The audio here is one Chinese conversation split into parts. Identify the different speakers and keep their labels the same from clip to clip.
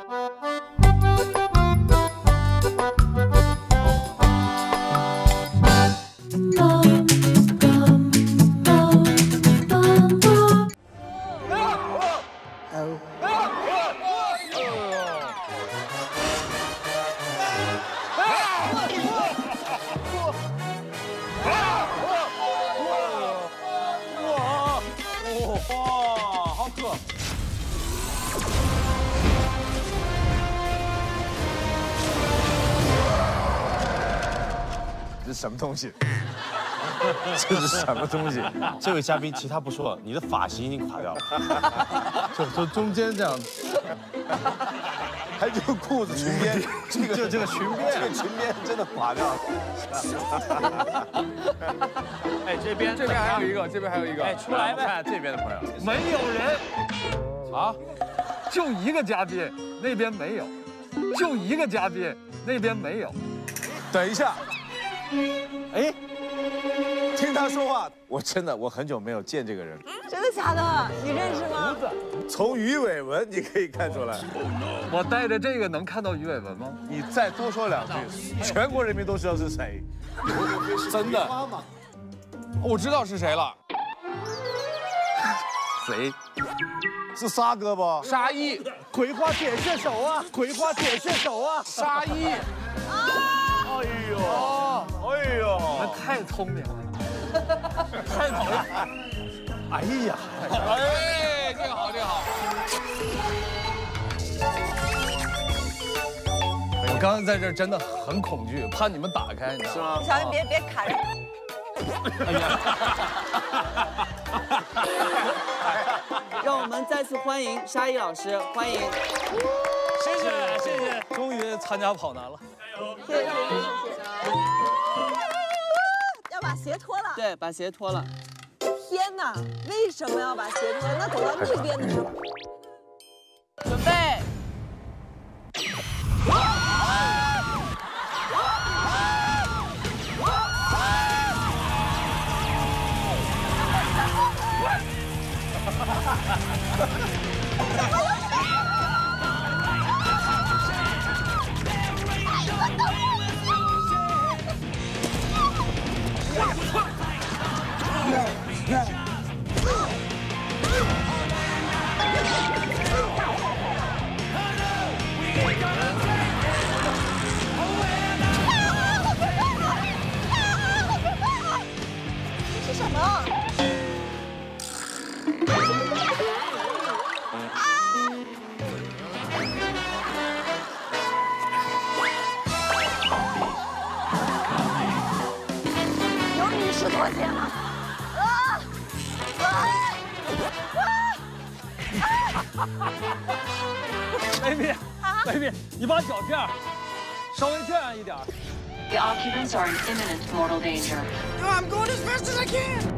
Speaker 1: 这是什么东西？这是什么东西？
Speaker 2: 这位嘉宾其他不说，你的发型已经垮掉了，
Speaker 1: 就中间这样，还有裤子裙边，这个裙边，这个裙边真的垮掉了。
Speaker 3: 哎，这边还有一个，这边还有一个，
Speaker 2: 哎，出来呗！
Speaker 3: 看这边的朋友，
Speaker 4: 没有人
Speaker 3: 啊，
Speaker 4: 就一个嘉宾，那边没有，就一个嘉宾，那边没有。
Speaker 1: 等一下，哎，听他说话，我很久没有见这个人。
Speaker 5: 真的假的？你认识吗？
Speaker 1: 从鱼尾纹你可以看出来。
Speaker 4: 我带着这个能看到鱼尾纹吗？
Speaker 1: 你再多说两句，全国人民都知道是谁。
Speaker 3: 真的，我知道是谁了，
Speaker 4: 谁？
Speaker 1: 是沙哥不？
Speaker 3: 沙溢，
Speaker 4: 葵花铁射手啊！葵花铁射手啊！
Speaker 3: 沙溢。
Speaker 1: 哎呦，哎呦，
Speaker 4: 你们太聪明了，太讨厌！哎呀，
Speaker 3: 哎，这个好，这个好。
Speaker 4: 我刚刚在这儿真的很恐惧，怕你们打开，你知道吗？
Speaker 5: 小心别卡着。
Speaker 6: 让我们再次欢迎沙溢老师，欢迎！
Speaker 4: 谢谢谢谢，终于参加跑男了，
Speaker 5: 谢谢谢谢。要把鞋脱了。
Speaker 6: 对，把鞋脱了。
Speaker 5: 天哪，为什么要把鞋脱？那走到那边的时候，
Speaker 6: 准备。
Speaker 5: 是什么？有女士拖鞋吗
Speaker 4: ？baby，你把脚这样，稍微这样一点。
Speaker 7: The occupants are in imminent mortal danger.
Speaker 5: I'm going as fast as I can.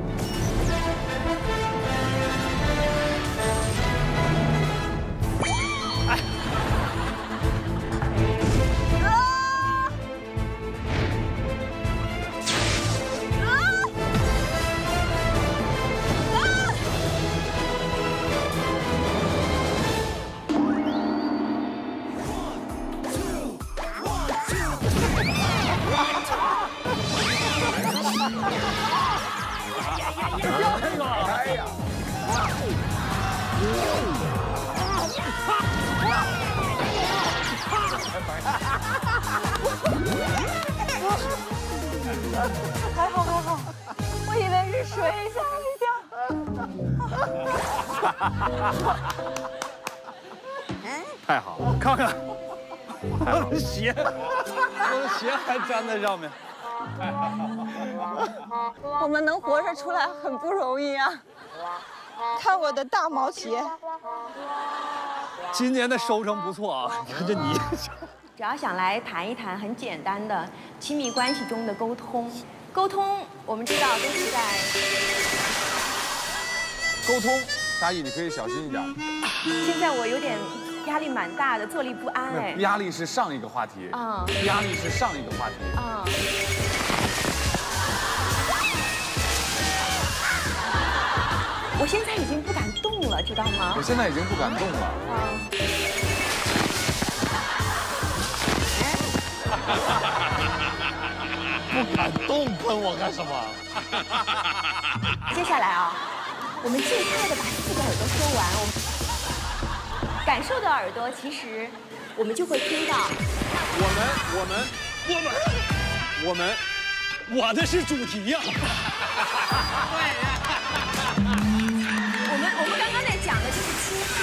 Speaker 5: 还好，我以为是水，吓我一跳。
Speaker 1: 太好了，
Speaker 4: 看看我的鞋，还粘在上面。
Speaker 5: 我们能活着出来很不容易啊！看我的大毛鞋。
Speaker 4: 今年的收成不错啊，看这泥。
Speaker 8: 主要想来谈一谈很简单的亲密关系中的沟通。沟通，我们知道都是在
Speaker 3: 沟通，沙溢你可以小心一点。
Speaker 8: 现在我有点压力蛮大的，坐立不安哎。
Speaker 3: 压力是上一个话题。压力是上一个话题。
Speaker 8: 我现在已经不敢动了，知道吗？
Speaker 3: 我现在已经不敢动了。
Speaker 2: 感动喷我干什么？
Speaker 8: 接下来啊，我们尽快的把4个耳朵说完。我们感受的耳朵，其实我们就会听到。
Speaker 3: 我的是主题呀。
Speaker 8: 我们刚刚在讲的就是倾听。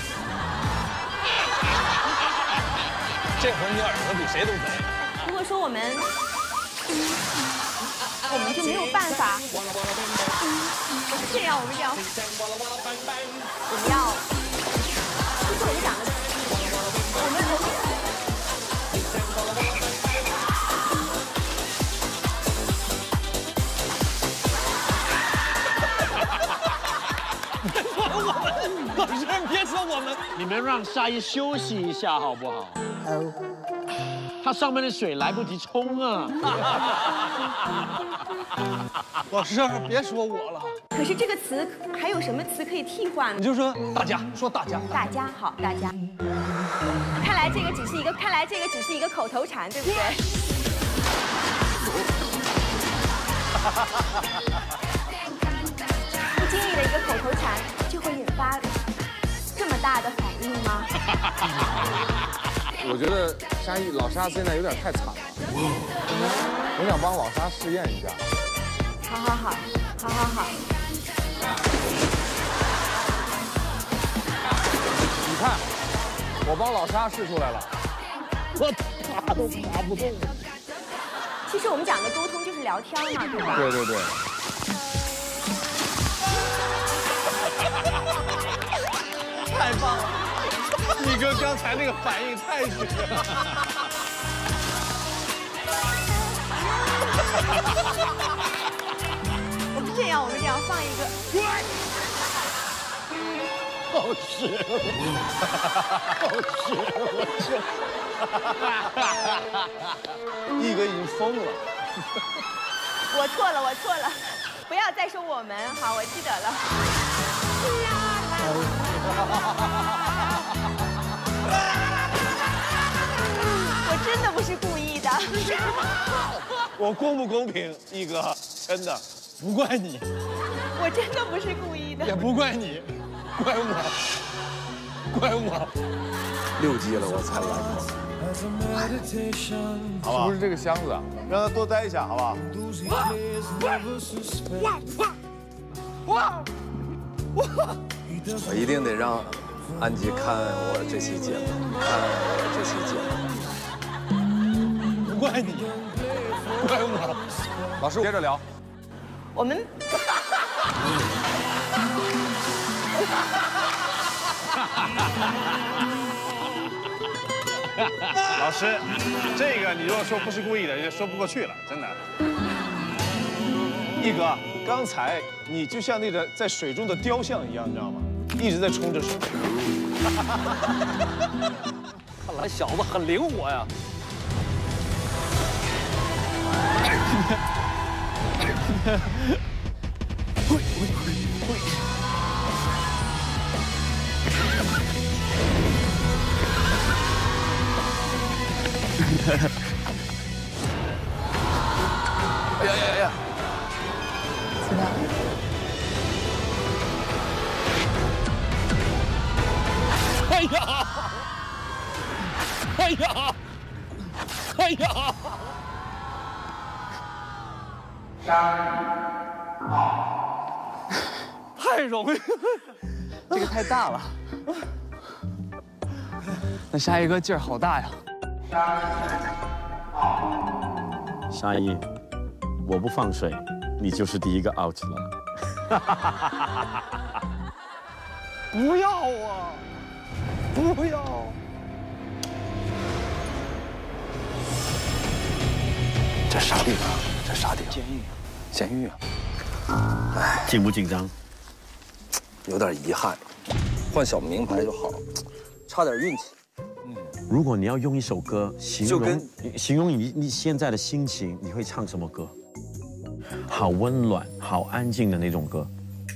Speaker 3: 这回你耳朵比谁都贼。
Speaker 8: 如果说我们就没有办法。这样，我们要，就是我们讲的，我们。
Speaker 3: 老师，别说我们，
Speaker 2: 你们让沙溢休息一下好不好？他上面的水来不及冲啊！
Speaker 3: 老师别说我了。
Speaker 8: 可是这个词还有什么词可以替换呢？
Speaker 3: 你就说大家，说大家。
Speaker 8: 大家好，大家。看来这个只是一个口头禅，对不对？不经意的一个口头禅，就会引发这么大的反应吗？
Speaker 4: 我觉得老沙现在有点太惨了，我想帮老沙试验一下。
Speaker 8: 好。
Speaker 4: 你看，我帮老沙试出来了，
Speaker 2: 我爬都爬不动。
Speaker 8: 其实我们讲的沟通就是聊天嘛，对吧？
Speaker 4: 对。
Speaker 3: 太棒了，你哥刚才那个反应太绝了。
Speaker 8: 我们这样放一个。
Speaker 2: 好吃，
Speaker 3: 一哥已经疯了。
Speaker 8: 我错了，不要再说我们，好，我记得了。我真的不是故意的。
Speaker 3: 我公不公平，一哥，真的不怪你，
Speaker 8: 我真的不是故意的，
Speaker 3: 也不怪你，怪我。
Speaker 1: 6级了，我才来过。
Speaker 4: 是不是这个箱子啊？
Speaker 1: 让他多待一下，好不好？
Speaker 9: 我一定得让安吉看我这期节目，
Speaker 3: 不怪你，怪我。
Speaker 4: 老师接着聊。
Speaker 8: 我们。
Speaker 3: 老师，这个你如果说不是故意的，就说不过去了，真的。一哥，刚才你就像那个在水中的雕像一样，你知道吗？一直在冲着水。
Speaker 2: 看来小子很灵活呀。
Speaker 9: 呀！
Speaker 5: 知道。
Speaker 2: 哎呀！
Speaker 3: 太容易，
Speaker 6: 这个太大了。那沙溢哥劲儿好大呀！
Speaker 2: 沙溢，我不放水，你就是第一个 out 了。
Speaker 3: 不要啊！不要！
Speaker 9: 这啥地方？这啥地方？监狱啊！哎，
Speaker 2: 紧不紧张？
Speaker 9: 有点遗憾，换小名牌就好了，差点运气。
Speaker 2: 如果你要用一首歌形容你现在的心情，你会唱什么歌？好温暖、好安静的那种歌。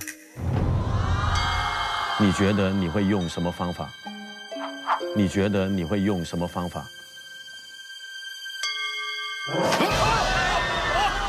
Speaker 2: 你觉得你会用什么方法？你觉得你会用什么方法？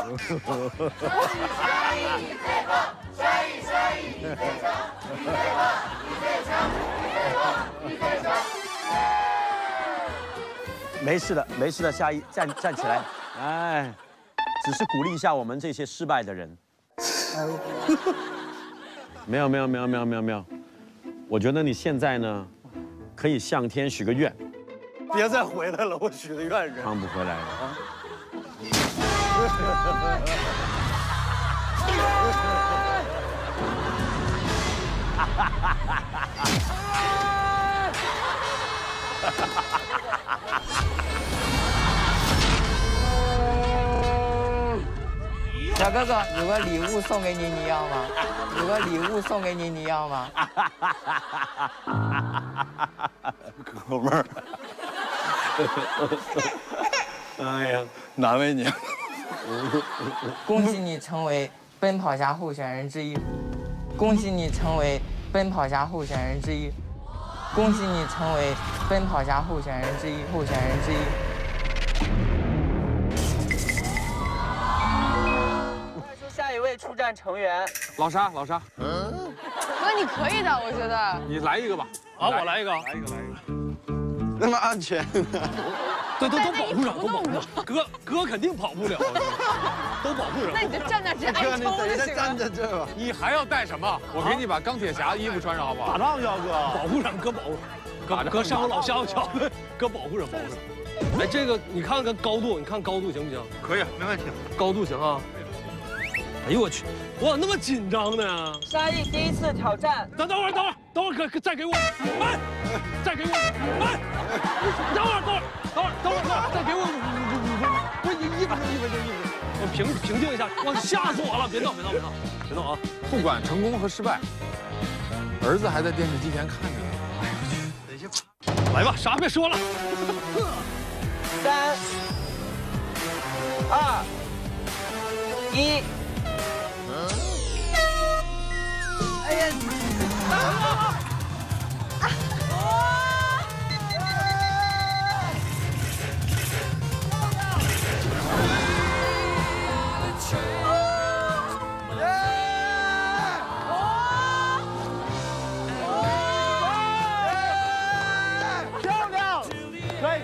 Speaker 2: 没事的，没事的，夏一站起来，哎，只是鼓励一下我们这些失败的人。没有，我觉得你现在呢，可以向天许个愿。
Speaker 3: 别再回来了，我许的愿是。
Speaker 2: 唱不回来了啊！
Speaker 6: 小哥哥，有个礼物送给你，你要吗？有个礼物送给你，你要吗？
Speaker 3: 哥们儿，
Speaker 2: 哎呀，
Speaker 3: 难为你。
Speaker 6: 恭喜你成为奔跑侠候选人之一！恭喜你成为奔跑侠候选人之一！恭喜你成为奔跑侠候选人之一！候选人之一！下一位出战成员，
Speaker 3: 老沙，
Speaker 5: 哥，你可以的，我觉得。
Speaker 3: 你来一个吧。
Speaker 4: 啊，我来一个。
Speaker 3: 那么安全。
Speaker 4: 都保不了，都保不了。哥肯定跑不了，都保不了。
Speaker 5: 那你就站那直接挨抽就行了。
Speaker 3: 站在这吧。你还要带什么？我给你把钢铁侠衣服穿上，好不好？
Speaker 2: 打仗去啊，哥！
Speaker 4: 保护上，哥保护。哥上我老乡去，哥保护上。哎，这个你看看高度，你看高度行不行？
Speaker 3: 可以，没问题。
Speaker 4: 高度行啊。哎呦我去，我咋那么紧张呢？
Speaker 6: 沙溢第一次挑战。
Speaker 4: 等会儿，哥再给我慢，再给我慢。等会儿，再给我5分钟，不1分钟，我平静一下，我吓死我了！别闹啊！
Speaker 3: 不管成功和失败，儿子还在电视机前看着呢。
Speaker 4: 来吧，啥别说了。
Speaker 6: 3、2、1。哎呀！
Speaker 1: 漂亮，可以。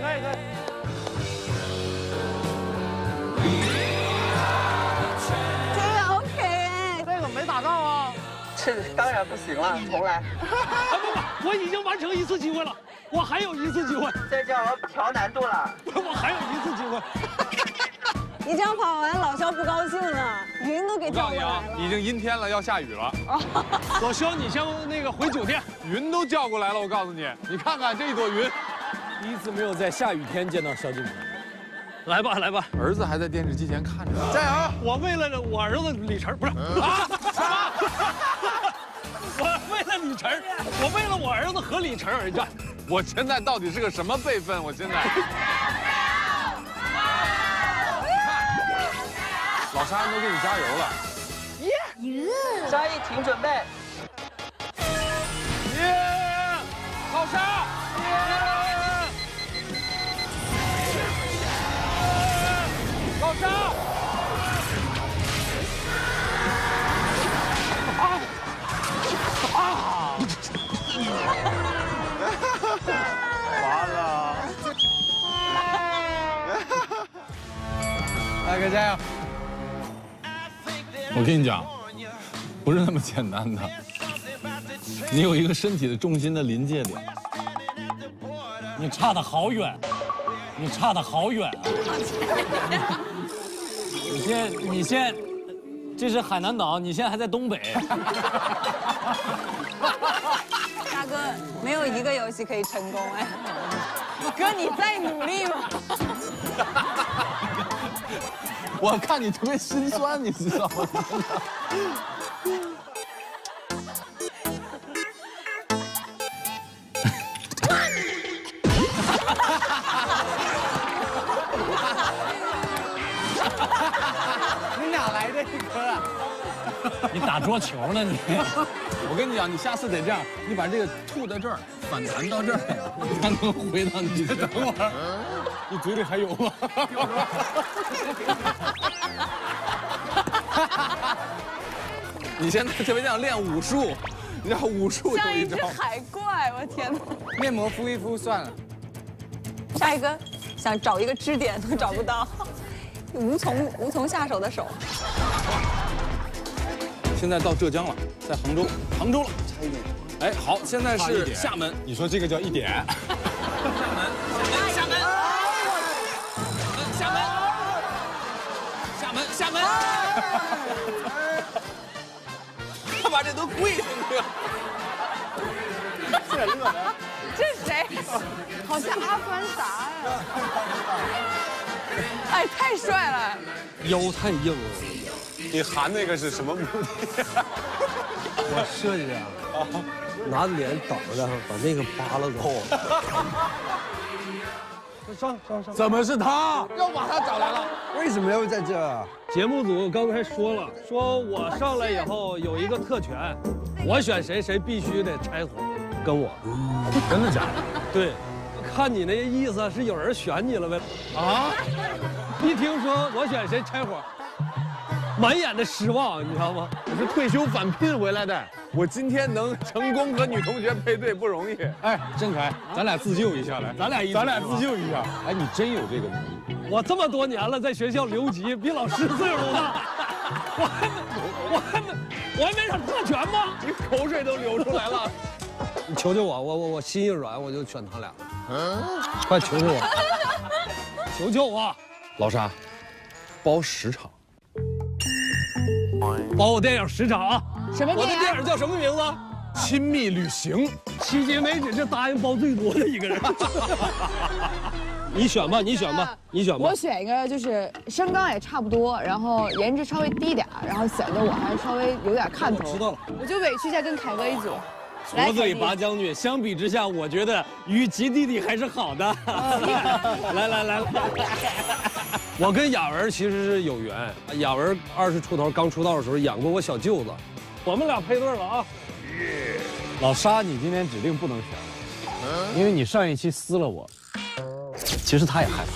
Speaker 5: 这个 OK，
Speaker 1: 这个没打到啊。
Speaker 6: 这当然不行了，重来。
Speaker 4: 不，我已经完成1次机会了，我还有1次机会。
Speaker 6: 这叫我调难度了。
Speaker 4: 我还有1次机会。
Speaker 5: 你这样跑完，老肖不高兴了，云都给叫过来了。
Speaker 3: 已经阴天了，要下雨了。
Speaker 4: 老肖，你先那个回酒店，
Speaker 3: 云都叫过来了，我告诉你，你看看这一朵云。
Speaker 4: 第一次没有在下雨天见到萧敬腾。来吧，
Speaker 3: 儿子还在电视机前看着呢。加油！
Speaker 4: 我为了我儿子李晨，不是啊？我为了李晨，我为了我儿子和李晨而战。
Speaker 3: 我现在到底是个什么辈分？我现在。老沙都给你加油了。
Speaker 6: 沙溢，请准备。
Speaker 3: 老沙！老沙！
Speaker 1: 完了。
Speaker 3: 大哥加油！我跟你讲，不是那么简单的。你有一个身体的重心的临界点。
Speaker 4: 你差得好远，你差得好远啊！你现，这是海南岛，你现在还在东北。
Speaker 5: 大哥，没有一个游戏可以成功哎。哥，你再努力吧。
Speaker 3: 我看你特别心酸，你知道吗？
Speaker 1: 你哪来的这歌啊？
Speaker 4: 你打桌球呢你？
Speaker 3: 我跟你讲，你下次得这样，你把这个吐在这儿， 反弹到这儿，才能回到你的。等会儿，你嘴里还有吗？你现在特别像练武术，你知道武术
Speaker 5: 像一只
Speaker 3: 有一招。
Speaker 5: 海怪，我天哪！
Speaker 6: 面膜敷一敷算了。
Speaker 5: 下一个想找一个支点都找不到，无从下手的手。
Speaker 3: 现在到浙江了，在杭州，杭州了，差一点。哎，好，现在是厦门。
Speaker 4: 你说这个叫一点？
Speaker 3: 厦门，厦门。他把这都跪进去了。
Speaker 5: 这乐的，这是谁？好像阿凡达呀！哎，太帅了！
Speaker 4: 腰太硬了。
Speaker 1: 你含那个是什么目的？
Speaker 10: 我设计的，拿脸挡着，把那个扒拉走。上！
Speaker 4: 怎么是他？
Speaker 3: 又把他找来了。
Speaker 10: 为什么要在这啊？
Speaker 4: 节目组刚才说了，说我上来以后有一个特权，我选谁，谁必须得拆伙，跟我。
Speaker 3: 真的假的？
Speaker 4: 对，看你那意思是有人选你了呗？啊！一听说我选谁拆伙，满眼的失望，你知道吗？
Speaker 3: 我是退休返聘回来的，我今天能成功和女同学配对不容易。
Speaker 4: 哎，郑恺，咱俩自救一下来，咱俩自救一下。
Speaker 3: 哎，你真有这个能力。
Speaker 4: 我这么多年了，在学校留级，比老师岁数都大，我还没点特权吗？
Speaker 3: 你口水都流出来了。
Speaker 4: 你求求我心一软，我就选他俩。快求求我，求求我！
Speaker 3: 老沙，包10场。
Speaker 4: 包我电影10场啊！
Speaker 5: 什么
Speaker 4: 我的电影叫什么名字？
Speaker 3: 亲密旅行。
Speaker 4: 迄今为止是答应包最多的一个人。你选吧。
Speaker 5: 我选一个，就是身高也差不多，然后颜值稍微低点，然后显得我还稍微有点看头。
Speaker 4: 知道了，
Speaker 5: 我就委屈一下跟凯哥一组。
Speaker 4: 矬子里拔将军，相比之下，我觉得与吉弟弟还是好的。来，我跟雅文其实是有缘。雅文20出头，刚出道的时候养过我小舅子，我们俩配对了啊。
Speaker 11: 老沙，你今天指定不能选，因为你上一期撕了我。其实他也害怕。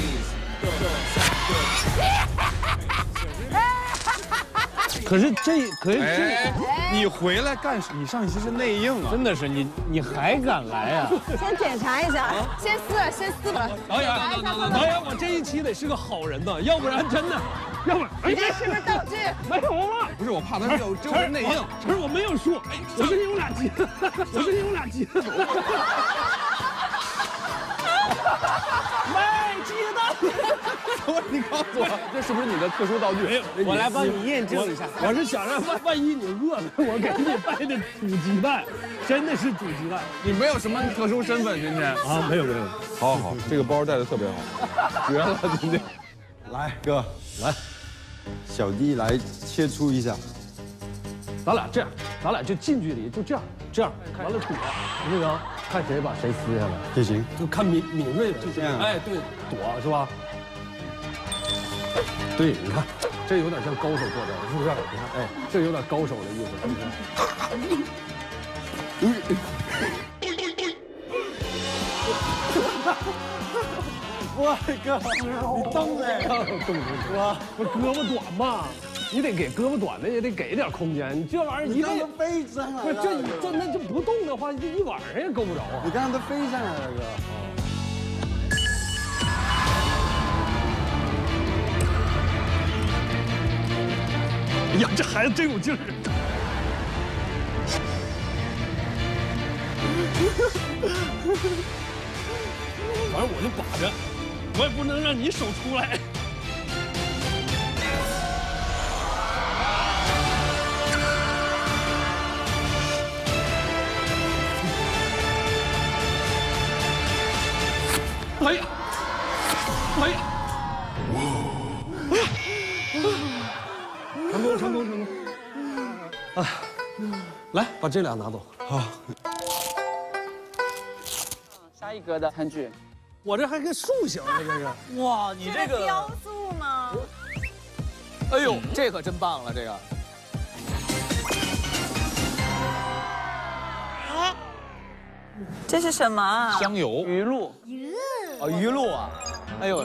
Speaker 4: 可是这，
Speaker 3: 你回来干什么？你上一期是内应啊！
Speaker 11: 真的是你还敢来啊？
Speaker 5: 先检查一下，先撕了。
Speaker 4: 导演，我这一期得是个好人呐，要不然真的，
Speaker 5: 你这是不是道具？
Speaker 4: 没有了。
Speaker 3: 不是我怕他有就是内应。
Speaker 4: 晨，我没有说，我跟你有俩急，卖鸡蛋。
Speaker 3: 你告诉我，这是不是你的特殊道具？
Speaker 4: 没有，
Speaker 11: 我来帮你验证一下。
Speaker 4: 我是想让万一你饿了，我给你带的煮鸡蛋，真的是煮鸡蛋。
Speaker 3: 你没有什么特殊身份，今天
Speaker 4: 啊？没有。
Speaker 3: 好，这个包带的特别好，绝了，今天。
Speaker 10: 来，哥，来，小弟来切粗一下。
Speaker 4: 咱俩这样，咱俩就近距离，就这样，完了躲，行不行？看谁把谁撕下来，
Speaker 10: 这行，
Speaker 4: 就看敏锐的，
Speaker 10: 就这样。
Speaker 4: 哎，对，躲是吧？对，你看，这有点像高手作战，是不是？你看，哎，这有点高手的意思，是不是？
Speaker 10: 哇，哥，你动嘞？
Speaker 4: 我胳膊短嘛，你得给胳膊短的也得给点空间。你这玩意儿一个
Speaker 10: 飞上来了，
Speaker 4: 不是这那就不动的话，这一晚上也够不着啊。
Speaker 10: 你刚刚都飞上来了，哥。
Speaker 4: 哎呀，这孩子真有劲儿！反正我就把着，我也不能让你手出来。哎呀！成功！啊，来，把这俩拿走。
Speaker 10: 好。
Speaker 6: 下一格的餐具，
Speaker 4: 我这还跟塑形呢，这是。
Speaker 5: 哇，你这个雕塑吗？
Speaker 6: 哎呦，这可真棒了，这个。
Speaker 12: 这是什么啊？
Speaker 3: 香油、
Speaker 10: 鱼露。哦，鱼露啊！哎呦，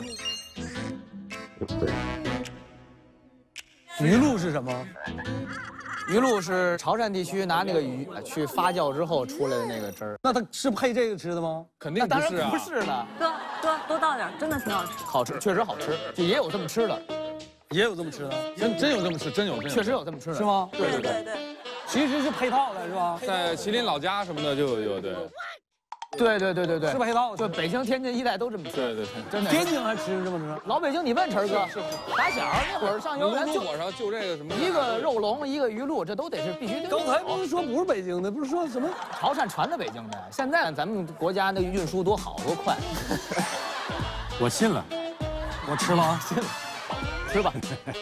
Speaker 10: 鱼露是什么？
Speaker 13: 鱼露是潮汕地区拿那个鱼去发酵之后出来的那个汁儿。
Speaker 10: 那它是配这个吃的吗？
Speaker 3: 肯定不是啊！
Speaker 13: 当然不是了。
Speaker 12: 哥，多倒点，真的挺好吃。
Speaker 13: 好吃，确实好吃，就也有这么吃的，
Speaker 10: 也有这么吃的，
Speaker 3: 真有这么吃，真有，
Speaker 13: 确实有这么吃的，
Speaker 10: 是吗？
Speaker 12: 对对对，
Speaker 10: 其实是配套的，是吧？
Speaker 3: 在麒麟老家什么的就有对。
Speaker 13: 对，
Speaker 10: 是配套的。
Speaker 13: 就北京、天津一带都这么吃。
Speaker 3: 对，
Speaker 13: 真的。
Speaker 10: 天津还吃这么吃？
Speaker 13: 老北京，你问晨哥，打小那会儿上幼儿园
Speaker 3: 就火烧就这个什么，
Speaker 13: 一个肉龙，一个鱼露，这都得是必须的。
Speaker 10: 刚才不是说不是北京的，不是说什么
Speaker 13: 潮汕传到北京的？现在咱们国家那个运输多好多快。
Speaker 11: 我信了，我吃了啊，
Speaker 13: 信了，吃吧。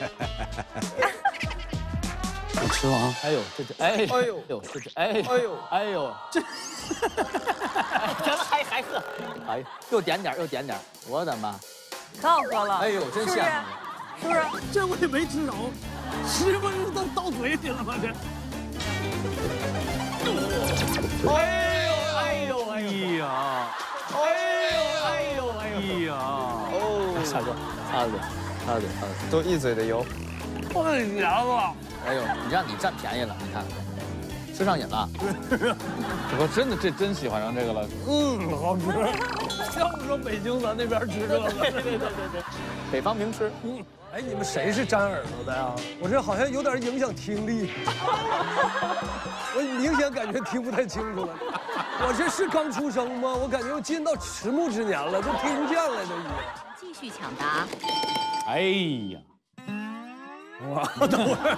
Speaker 11: 我吃了啊！
Speaker 13: 哎呦，这哎呦，这，咱们还喝，哎，又点点，我的妈，
Speaker 12: 可好喝了。
Speaker 13: 哎呦，真香，
Speaker 12: 是不是？
Speaker 10: 这我也没吃着，是不是都到嘴里了吗？这。哎呦！
Speaker 13: 大哥，擦嘴，
Speaker 10: 都一嘴的油。我的娘啊！
Speaker 13: 哎呦，你让你占便宜了，你看，吃上瘾了。
Speaker 3: 我真的真喜欢上这个了。
Speaker 10: 好吃，像说北京咱那边吃这个。
Speaker 13: 对，北方名吃。
Speaker 10: 哎，你们谁是粘耳朵的呀？我这好像有点影响听力，我明显感觉听不太清楚了。我这是刚出生吗？我感觉我进到迟暮之年了，都听不见了都已经。
Speaker 8: 继续抢答。
Speaker 11: 哎呀！
Speaker 10: 哇，等会儿。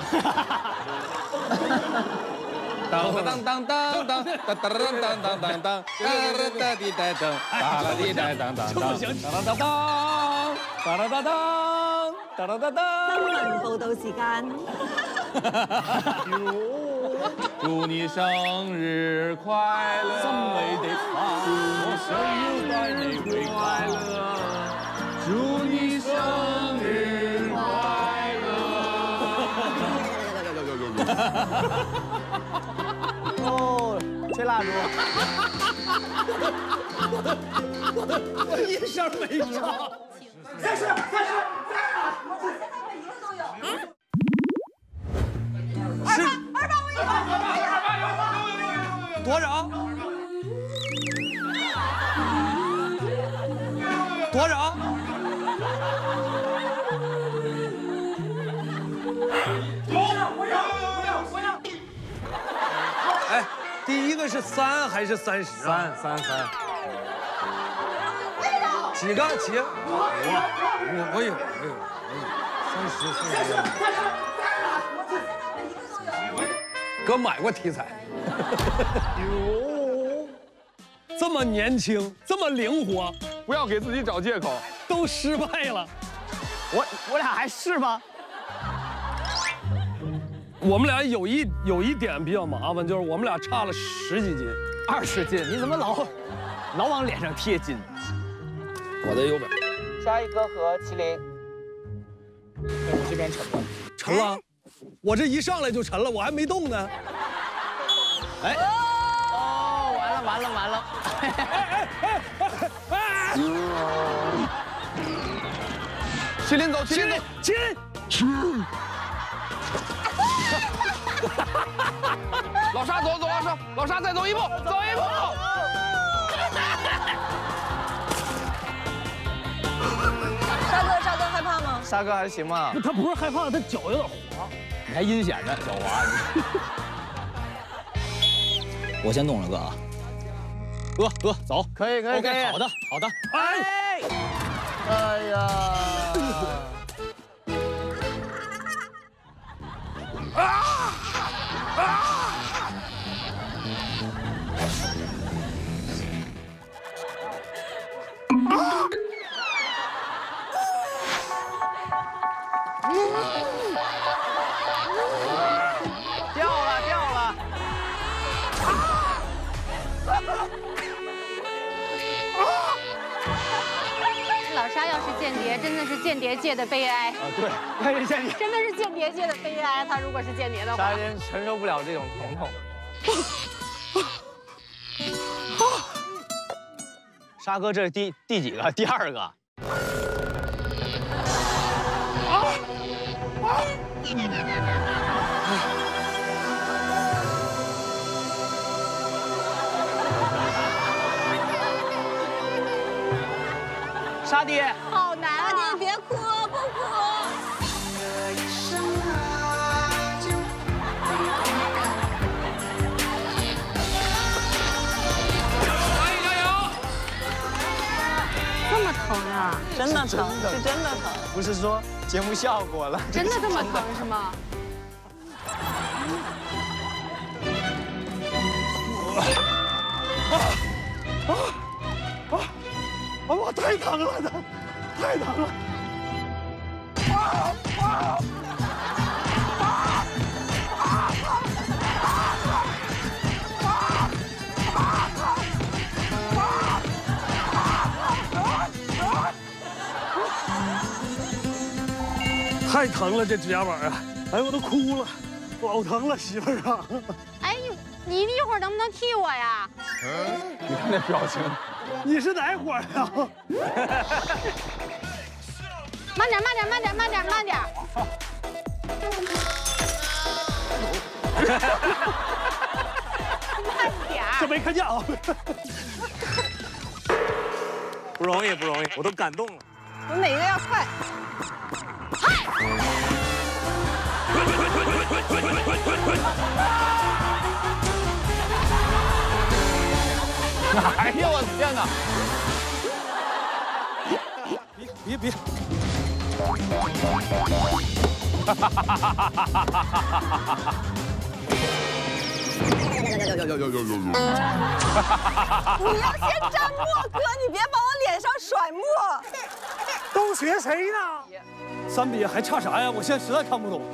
Speaker 3: 当当当当当当当当当当当当，哒滴哒当，哒啦滴哒当当当，哒啦哒当，哒啦哒当，哒啦哒当。
Speaker 12: 新聞報導時間。
Speaker 3: 祝你生日快樂！
Speaker 10: 心裏的花，
Speaker 3: 我生日快你會快樂。祝你生日快樂。
Speaker 13: 哦，吹蜡烛。
Speaker 10: 我一声没唱。30，是多少？多少？哎，第一个是3还是30？3。几个？我有30。哥买过题材。哟，这么年轻，这么灵活，
Speaker 3: 不要给自己找借口，
Speaker 10: 都失败了。
Speaker 13: 我俩还是吗？
Speaker 10: 我们俩有一点比较麻烦，就是我们俩差了10几斤
Speaker 13: ，20斤，你怎么老往脸上贴金？
Speaker 10: 我的有本。
Speaker 6: 沙一哥和麒麟，我这边沉了。
Speaker 10: 沉了？我这一上来就沉了，我还没动呢。哎。
Speaker 13: 哦，完了。
Speaker 3: 麒麟走，麒麟。老沙走，老沙再走一步，
Speaker 12: 沙哥害怕吗？
Speaker 13: 沙哥还行吗？
Speaker 10: 他不是害怕，他脚有点滑。
Speaker 13: 你还阴险呢，脚滑。我先动了，哥啊。哥走，可以。好的。哎呀！掉了！
Speaker 8: 老沙要是间谍，真的是间谍界的悲哀。
Speaker 13: 对，他是间谍，
Speaker 8: 真的是间谍界的悲哀。他如果是间谍的话，
Speaker 13: 杀人承受不了这种疼痛。 沙哥这是第几个？第2个。沙爹，
Speaker 12: 好难啊！你别哭，不哭。
Speaker 8: 这么疼啊？
Speaker 13: 真的疼，
Speaker 12: 是真的疼。
Speaker 13: 不是说节目效果了，
Speaker 5: 真的这么疼是吗？
Speaker 10: 我太疼了，太疼了！太疼了，这指甲板啊！哎，我都哭了，老疼了，媳妇儿啊！
Speaker 8: 哎，你一会儿能不能替我呀？
Speaker 3: 你看那表情，
Speaker 10: 你是哪会儿啊？
Speaker 8: 慢点，慢点，慢点，慢点，慢点。慢点。
Speaker 10: 这没看见啊！
Speaker 13: 不容易，不容易，我都感动了。
Speaker 12: 我哪个要快？
Speaker 3: 哎呀，我天哪！
Speaker 10: 别！
Speaker 12: 你要先沾墨，哥，你别往我脸上甩墨。
Speaker 10: 都学谁呢？3比还差啥呀？我现在实在看不懂。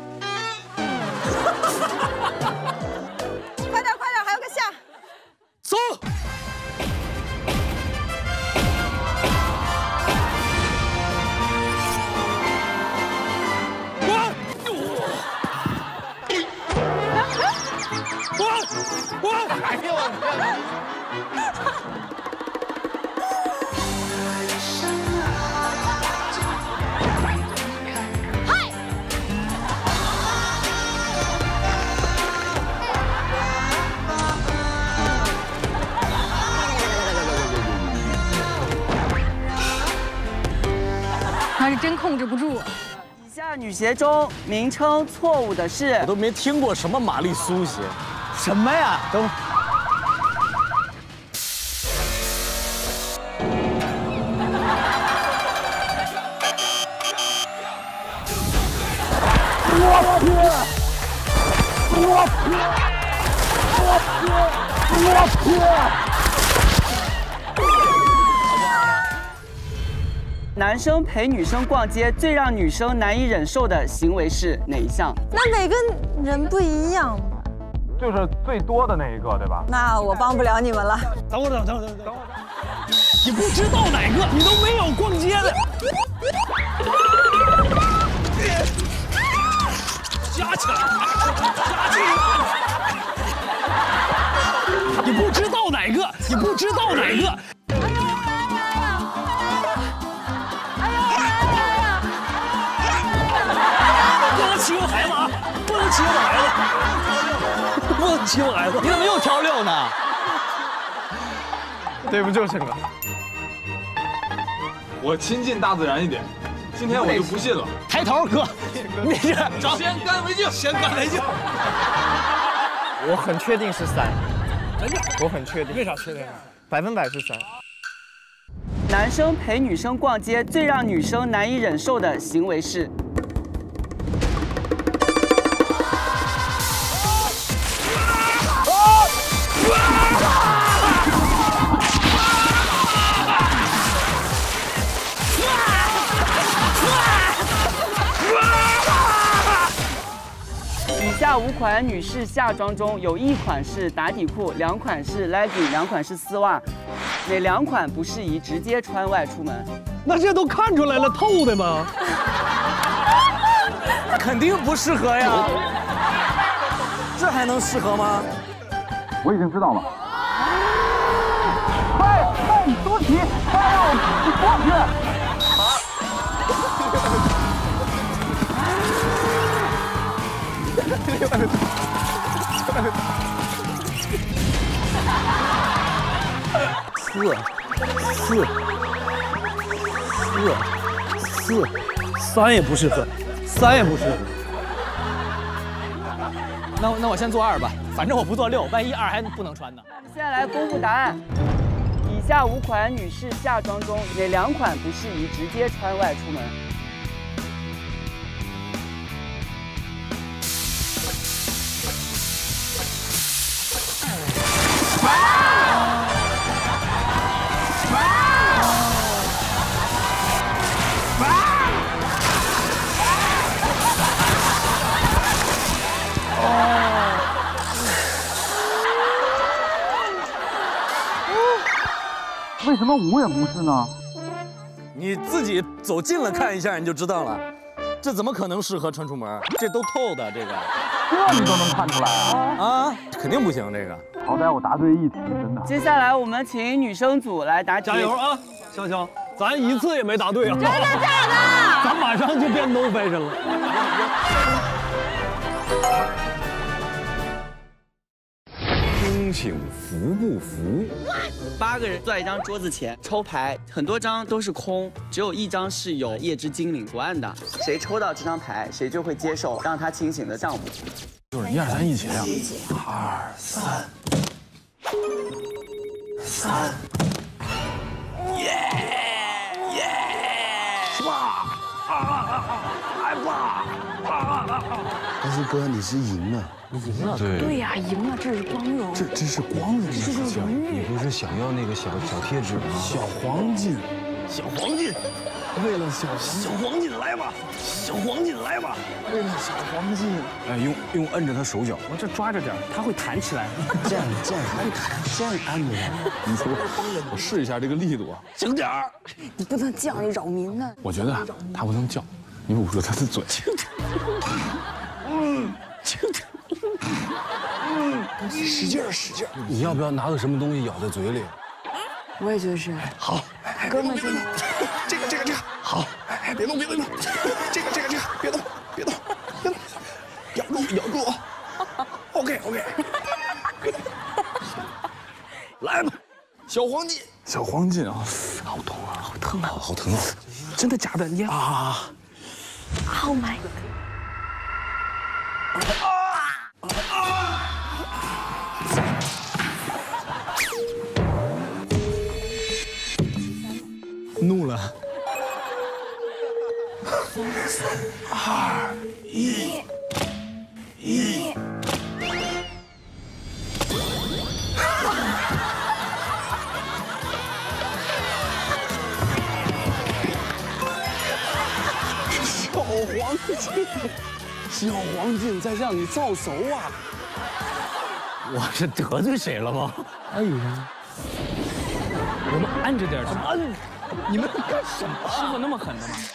Speaker 12: 快点，还有个下。
Speaker 10: 走。
Speaker 3: 哎呦我天哪！
Speaker 5: 他是真控制不住。
Speaker 14: 以下女鞋中名称错误的是，
Speaker 11: 我都没听过什么玛丽苏鞋，
Speaker 13: 什么呀？都。
Speaker 14: 男生陪女生逛街最让女生难以忍受的行为是哪一项？
Speaker 12: 那每个人不一样，
Speaker 15: 就是最多的那一个，对吧？
Speaker 12: 那我帮不了你们了。
Speaker 10: 等会儿，你不知道哪个，你都没有逛街的。加起来！你不知道哪个，你不知道哪个。不能欺负孩子啊！不能欺负孩子！不能欺负孩子！
Speaker 13: 你怎么又挑6呢？
Speaker 15: 对不就这个？我亲近大自然一点，今天我就不信了。
Speaker 13: 抬头，哥，你这
Speaker 15: 先干为敬，
Speaker 10: 先干为敬。
Speaker 15: 我很确定是3，
Speaker 10: 真的，
Speaker 15: 我很确定。
Speaker 10: 为啥确定
Speaker 15: ？100%是3。
Speaker 14: 男生陪女生逛街最让女生难以忍受的行为是？以下5款女士夏装中有1款是打底裤，2款是 legging，2款是丝袜，哪2款不适宜直接穿外出门？
Speaker 10: 那这都看出来了，透的吗？
Speaker 11: 肯定不适合呀，这还能适合吗？
Speaker 15: 我已经知道了。
Speaker 14: 快，多提！
Speaker 11: 3也不适合，3也不适合。
Speaker 13: 那我先做2吧，反正我不做6，万一2还不能穿呢。
Speaker 14: 现在来公布答案。以下5款女士夏装中，哪2款不适宜直接穿外出门？
Speaker 11: 为什么5也不是呢？你自己走近了看一下，你就知道了。这怎么可能适合穿出门？这都透的，这个。这你都能看出来啊？啊，肯定不行，这个。好歹我答对1题，真的。
Speaker 14: 接下来我们请女生组来答题。
Speaker 11: 加油啊，香香，咱1次也没答对啊。
Speaker 12: 真的假的？
Speaker 11: 咱马上就变 no fashion 了。
Speaker 9: 请服不服
Speaker 14: ？8个人坐在一张桌子前抽牌，很多张都是空，只有1张是有夜之精灵图案的。谁抽到这张牌，谁就会接受让他清醒的项目。
Speaker 9: 就是1、2、3一起亮。2、3，耶！是吧？来吧！
Speaker 16: 但是哥，你是赢了。
Speaker 9: 赢了，
Speaker 12: 对呀，赢了，这是光荣，
Speaker 16: 这是光荣，
Speaker 12: 这是荣誉。
Speaker 16: 你不是想要那个小贴纸吗？小黄金，
Speaker 9: 小黄金，
Speaker 16: 为了小
Speaker 9: 黄金来吧，小黄金来吧，
Speaker 16: 为了小黄金。
Speaker 9: 哎，用摁着他手脚，
Speaker 11: 我这抓着点，它会弹起来。
Speaker 16: 这样还会弹，这样按着它。
Speaker 9: 你说，我试一下这个力度啊，轻点儿。
Speaker 12: 你不能叫，你扰民呢。
Speaker 9: 我觉得他不能叫，你捂住他的嘴。轻点。轻点。
Speaker 16: 使劲使劲！
Speaker 9: 你要不要拿个什么东西咬在嘴里？
Speaker 12: 我也觉得是。
Speaker 16: 好，
Speaker 12: 哥们真的。
Speaker 16: 这个好，哎，别动，这个，别动，咬住，OK，来吧，小黄金啊，好痛啊，好疼啊！
Speaker 11: 真的假的？你啊
Speaker 12: ！Oh my！
Speaker 16: 怒了。3、2、1。小黄金在让你造手啊！
Speaker 11: 我是得罪谁了吗？哎呀，我们按着点，怎么按？你们干什么？师傅那么狠的吗？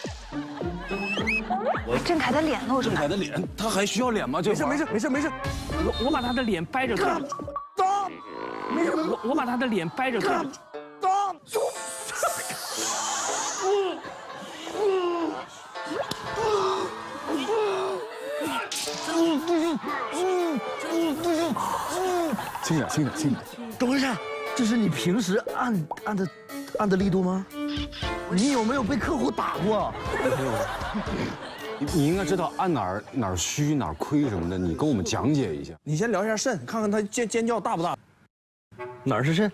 Speaker 12: 郑恺的脸露出来。
Speaker 9: 郑恺的脸，他还需要脸吗？这
Speaker 11: 没事。我把他的脸掰着看。我把他的脸掰着看。
Speaker 16: 轻点。
Speaker 17: 等一下，这是你平时按的力度吗？你有没有被客户打过？
Speaker 9: 没有。你应该知道按哪儿虚哪儿亏什么的，你跟我们讲解一下。
Speaker 17: 你先聊一下肾，看看他尖叫大不大？哪儿是肾？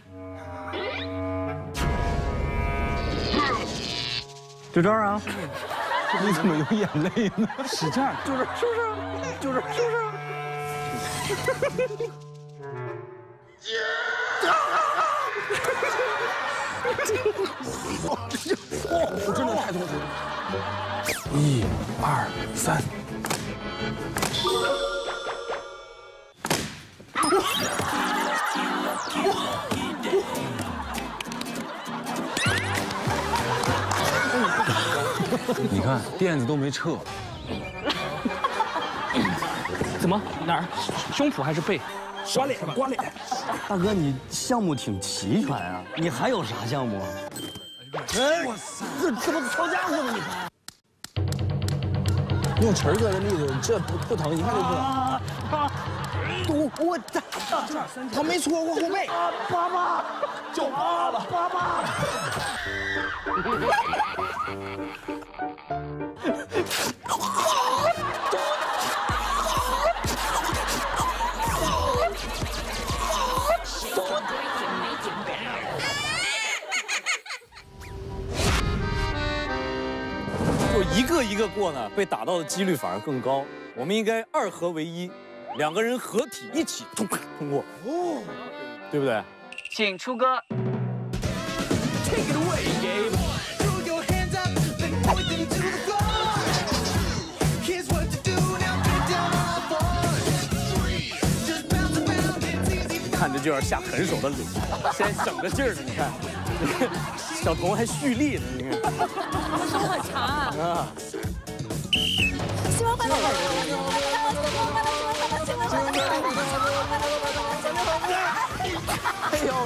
Speaker 17: 就这儿啊。
Speaker 9: 你怎么有眼泪呢？
Speaker 17: 使劲，就是。我真的太痛苦了。
Speaker 9: 1、2、3。你看垫子都没撤。
Speaker 11: 怎么哪儿？胸脯还是背？
Speaker 17: 刮脸。大哥，你项目挺齐全啊，你还有啥项目？ 哇塞，这不是抄家伙吗？你看。
Speaker 9: 用晨儿哥的力度，这不疼，一看就不疼。我他没戳过后背。
Speaker 17: 爸爸，
Speaker 9: 就爸爸，
Speaker 17: 爸爸。
Speaker 11: 就一个一个过呢，被打到的几率反而更高。我们应该2合为1，两个人合体一起通过，哦，对不对？
Speaker 14: 请出歌。
Speaker 11: 看着就要下狠手的脸，现在省着劲儿呢。你看，小童还蓄力呢，你看。
Speaker 12: 手很长啊。希望快乐。
Speaker 14: 哎呦！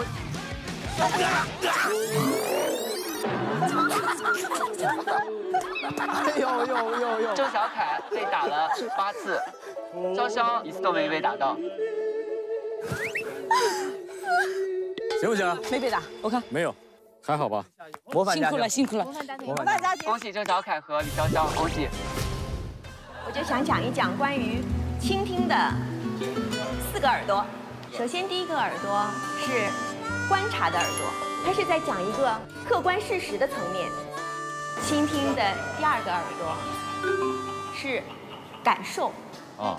Speaker 14: 周小凯被打了8次，昭昭1次都没被打到。
Speaker 11: 行不行？
Speaker 12: 没被打，我看
Speaker 11: 没有，还好吧？
Speaker 12: 模范家庭，辛苦了，
Speaker 14: 模范家庭，恭喜周小凯和李潇潇，恭喜！
Speaker 8: 我就想讲一讲关于倾听的4个耳朵。首先，第一个耳朵是观察的耳朵，它是在讲一个客观事实的层面。倾听的第2个耳朵是感受。啊。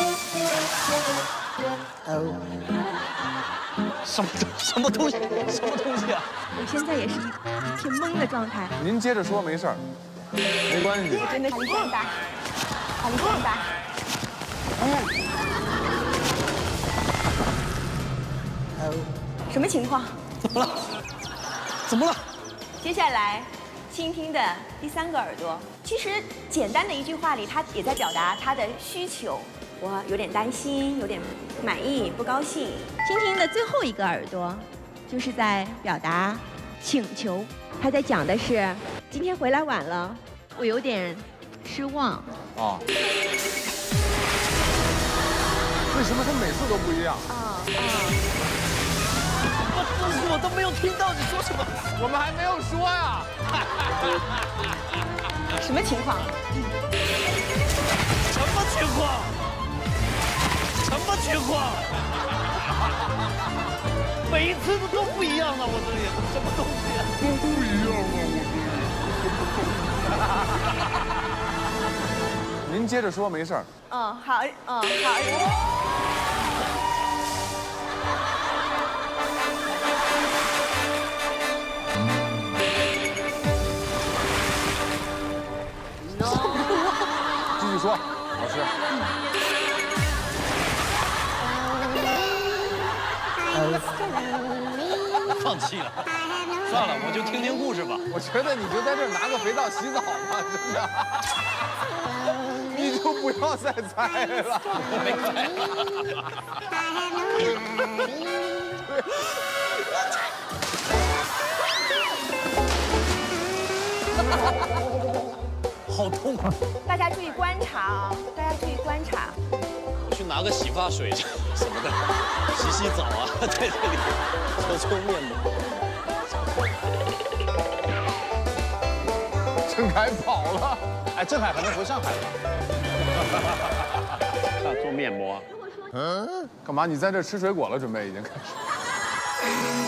Speaker 11: 什么东西？啊！
Speaker 8: 我现在也是一片懵的状态。
Speaker 1: 您接着说，没事儿，没关系。
Speaker 8: 真的是力量大，力量大。什么情况？
Speaker 11: 怎么了？怎么了？
Speaker 8: 接下来，倾听的第3个耳朵，其实简单的一句话里，他也在表达他的需求。 我有点担心，有点满意，不高兴。倾听的最后一个耳朵，就是在表达请求。他在讲的是，今天回来晚了，我有点失望。
Speaker 1: 啊？为什么他每次都不一样？
Speaker 17: 我都没有听到你说什么，
Speaker 3: 我们还没有说呀。
Speaker 8: 什么情况？
Speaker 17: 什么情况？ 什么情况？每一次都不一样啊！我这里什么东西啊？都不一样啊！我
Speaker 1: 您接着说，没事儿。
Speaker 8: 好，好。
Speaker 1: 继续说，老师。
Speaker 4: 放弃了，算了，我就听听故事吧。
Speaker 1: 我觉得你就在这儿拿个肥皂洗澡吧，真的。你就不要再猜了。
Speaker 11: 好痛啊！
Speaker 8: 大家注意观察啊！大家注意观察。
Speaker 4: 去拿个洗发水什么的，洗澡啊，在这里搓面膜。
Speaker 1: 郑恺跑了，
Speaker 3: 哎，郑恺可能回上海了。
Speaker 2: 做面膜。
Speaker 1: 嗯？干嘛？你在这吃水果了？准备已经开始。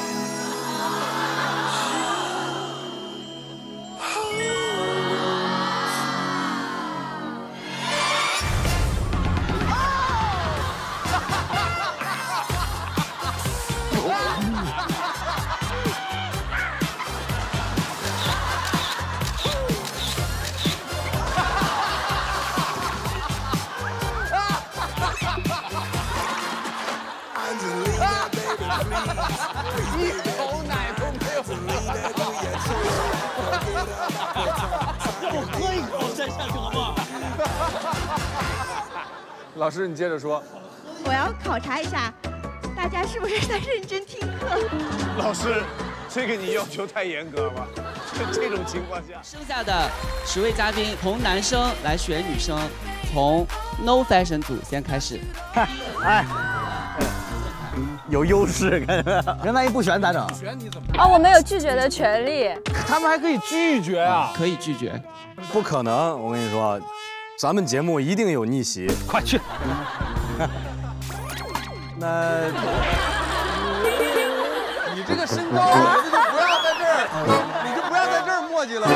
Speaker 3: 一口奶都没有。
Speaker 17: 让我喝一口再下去好不好？
Speaker 1: 老师，你接着说。
Speaker 8: 我要考察一下，大家是不是在认真听课？
Speaker 1: 老师，这个你要求太严格了。 这种情况下，
Speaker 14: 剩下的10位嘉宾从男生来选女生，从 No Fashion 组先开始。
Speaker 11: 哎，有优势，看见没有？
Speaker 9: 人万一不选咋整？
Speaker 10: 选你怎么？
Speaker 12: 哦，我们有拒绝的权利。
Speaker 10: 他们还可以拒绝啊？
Speaker 14: 可以拒绝。
Speaker 11: 不可能，我跟你说，咱们节目一定有逆袭。
Speaker 10: 快去。
Speaker 11: 那
Speaker 1: 你这个身高，我这就不要在这儿，你就不要在这儿磨叽了。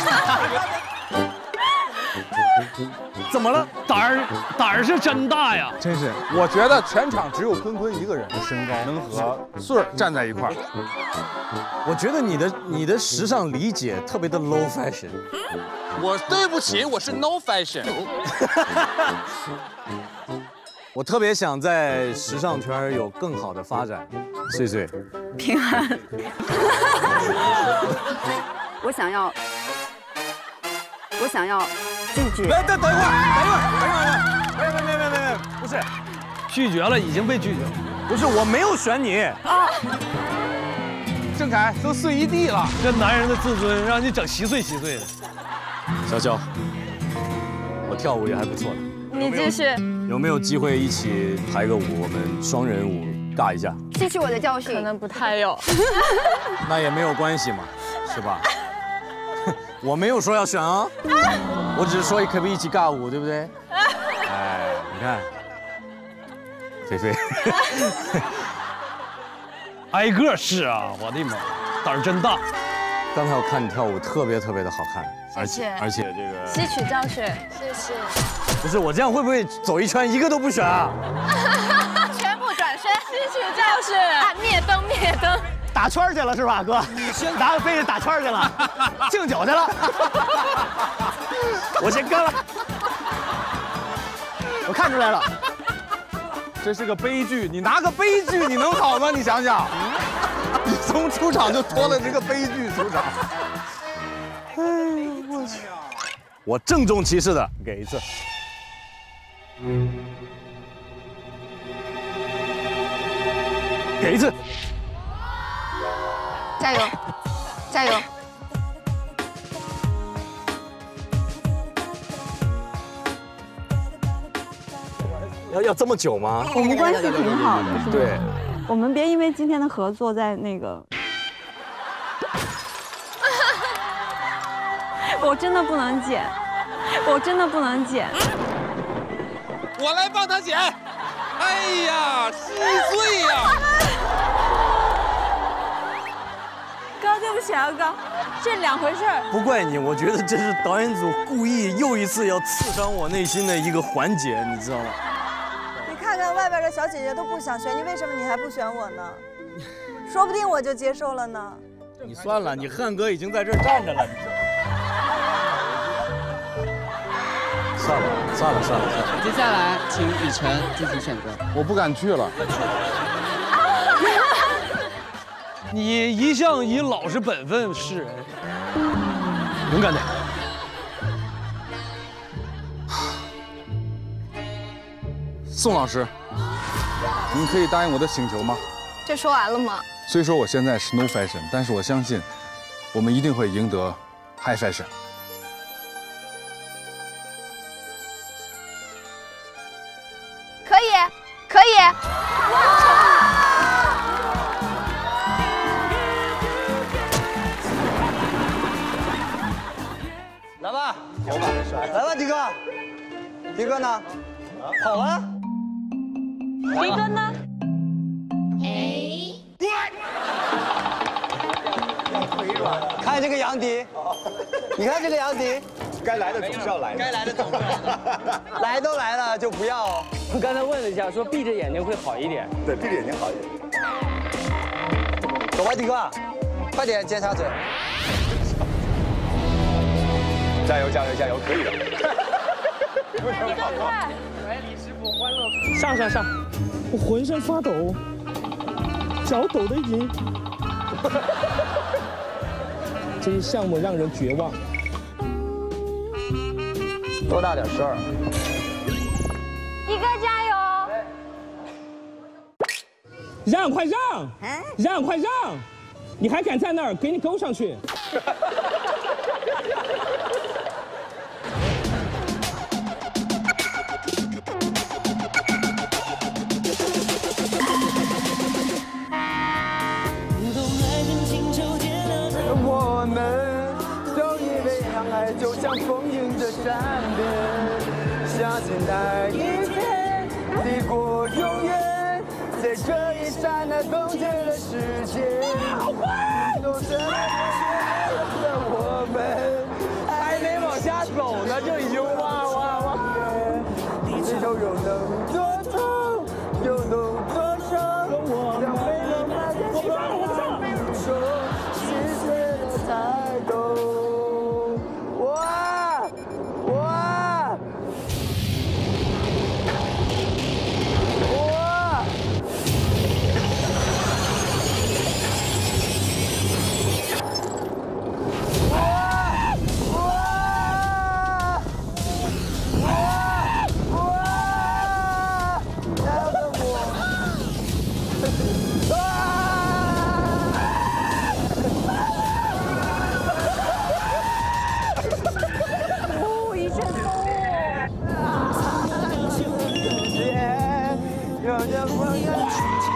Speaker 4: 怎么了？胆儿是真大呀！
Speaker 1: 真是，我觉得全场只有坤坤一个人的身高能和穗儿站在一块儿。
Speaker 11: 我觉得你的时尚理解特别的 low fashion。
Speaker 3: 我对不起，我是 No Fashion。
Speaker 11: 我特别想在时尚圈有更好的发展。穗穗，
Speaker 18: 平安。我想要拒绝。
Speaker 11: 等一会儿，没，不是，
Speaker 4: 拒绝了，已经被拒绝了。
Speaker 11: 不是，我没有选你。
Speaker 18: 啊！
Speaker 1: 郑恺都碎一地了，
Speaker 4: 这男人的自尊让你整稀碎的。
Speaker 11: 小小，我跳舞也还不错的。
Speaker 12: 你继续。
Speaker 11: 有没有机会一起排个舞？我们双人舞尬一下。
Speaker 12: 吸取我的教训，可能不太有。
Speaker 11: 那也没有关系嘛，是吧？我没有说要选啊，我只是说可不可以一起尬舞，对不对？哎，你看，菲菲，
Speaker 4: 挨个是啊，我的妈，胆儿真大。
Speaker 11: 刚才我看你跳舞特别的好看，而且这个
Speaker 12: 吸取教训，谢谢。
Speaker 11: 不是我这样会不会走一圈一个都不选啊？
Speaker 12: 全部转身，吸取教训。啊，灭灯。
Speaker 9: 打圈去了是吧，哥？你先拿个杯子打圈去了，敬酒去了。我先干了，我看出来了，
Speaker 1: 这是个悲剧。你拿个悲剧，你能好吗？你想想，你从出场就拖了这个悲剧出场。
Speaker 11: 哎呦我去！我郑重其事的给一次。给一次。
Speaker 12: 加油，加油！
Speaker 11: 要这么久吗？
Speaker 18: 我们关系挺好的，是吧？
Speaker 11: 对。
Speaker 18: 我们别因为今天的合作在那个。我真的不能剪，我真的不能剪。
Speaker 3: 我来帮他剪。哎呀，稀碎呀！
Speaker 12: 哥，对不起啊，哥，这两回事儿。
Speaker 11: 不怪你，我觉得这是导演组故意又一次要刺伤我内心的一个环节，你知道吗？
Speaker 19: 你看看外边的小姐姐都不想选你，为什么你还不选我呢？说不定我就接受了呢。
Speaker 11: 你算了，你汉哥已经在这儿站着了，你算了。
Speaker 14: 接下来请雨辰进行选择。
Speaker 1: 我不敢去了。
Speaker 4: 你一向以老实本分示人，勇敢点。
Speaker 1: 宋老师，您可以答应我的请求吗？
Speaker 12: 这说完了吗？
Speaker 1: 虽说我现在是 No Fashion， 但是我相信，我们一定会赢得 High Fashion。
Speaker 12: 可以。
Speaker 9: 来吧，来吧，迪哥，迪哥呢？好啊。
Speaker 12: 迪哥呢？
Speaker 9: 看这个杨迪，你看这个杨迪，
Speaker 1: 该来的总是要来的，
Speaker 9: 该来的总是要来，来都来了就不要哦。
Speaker 15: 我刚才问了一下，说闭着眼睛会好一点。
Speaker 1: 对，闭着眼睛好一点。
Speaker 9: 走吧，迪哥，快点接插嘴。
Speaker 1: 加油，可以的。
Speaker 12: 迪哥快！
Speaker 15: 来，李师傅，欢乐。
Speaker 17: 上，我浑身发抖，脚抖得已经。这一项目让人绝望。
Speaker 9: 多大点事儿？
Speaker 12: 一哥加油！
Speaker 17: 让，快让！让！你还敢在那儿？给你勾上去！
Speaker 20: 像丰盈的山边，夏天带一片，抵过永远，在这一刹那冻结了时间。都这么的我们，还没往下走呢，就已经哇哇哇！这首又能多痛，又能多伤，两杯冷暖在双方没有说，细碎了才懂。哇哇哇！
Speaker 19: 一阵风。
Speaker 20: 有着风的。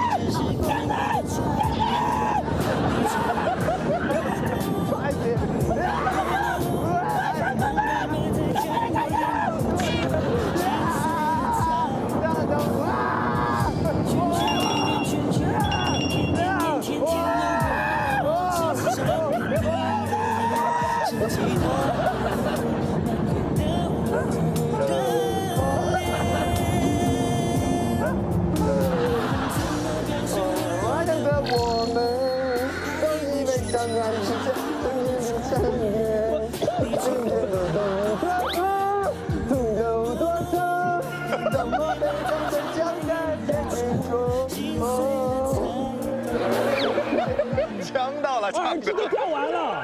Speaker 20: 快点！
Speaker 1: 呛到了，呛
Speaker 4: 这都跳完了，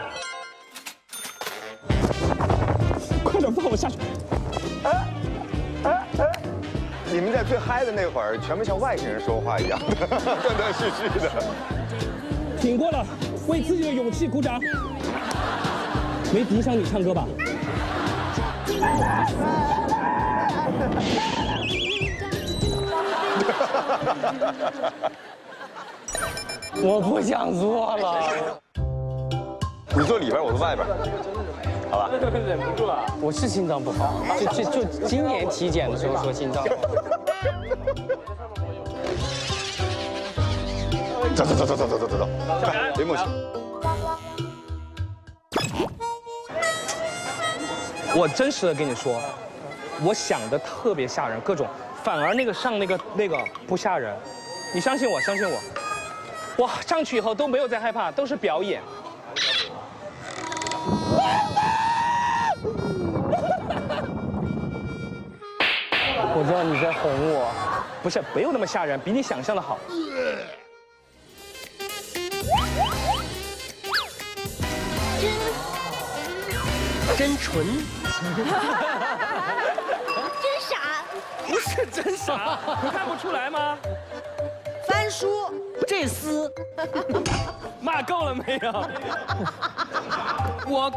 Speaker 4: 快点放我下去！
Speaker 1: 你们在最嗨的那会儿，全部像外星人说话一样的，断断续续的。
Speaker 4: 挺过了，为自己的勇气鼓掌。没影响你唱歌吧？
Speaker 20: 我不想做了。
Speaker 1: 你坐里边，我坐外边，好吧？
Speaker 20: 忍不住了。我是心脏不好，就今年体检的时候说心脏。
Speaker 1: 走，别默契。
Speaker 4: 我真实的跟你说，我想的特别吓人，各种，反而那个上那个不吓人，你相信我，相信我。哇，上去以后都没有再害怕，都是表演。
Speaker 20: 我知道你在哄我，
Speaker 4: 不是，没有那么吓人，比你想象的好。
Speaker 20: 真纯，
Speaker 19: 真傻，
Speaker 4: 不是真傻，你看不出来吗？
Speaker 19: 翻书，
Speaker 20: 这厮，
Speaker 4: 骂够了没有？我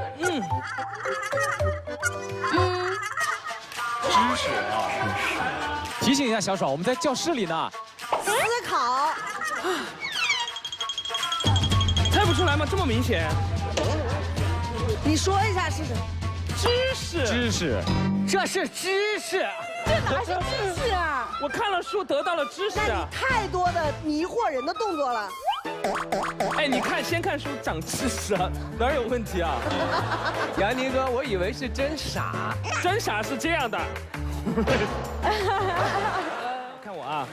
Speaker 3: 知识啊，提醒一下小爽，我们在教室里呢。
Speaker 19: 思考，
Speaker 4: 猜不出来吗？这么明显。
Speaker 19: 你说一下是什么？
Speaker 3: 知识，
Speaker 20: 这是知识，
Speaker 19: 这哪是知识啊？
Speaker 4: 我看了书得到了知识啊！
Speaker 19: 太多的迷惑人的动作了。
Speaker 4: 哎，你看，先看书长知识啊，哪有问题啊？
Speaker 20: 杨宁哥，我以为是真傻，
Speaker 4: 真傻是这样的。看我啊！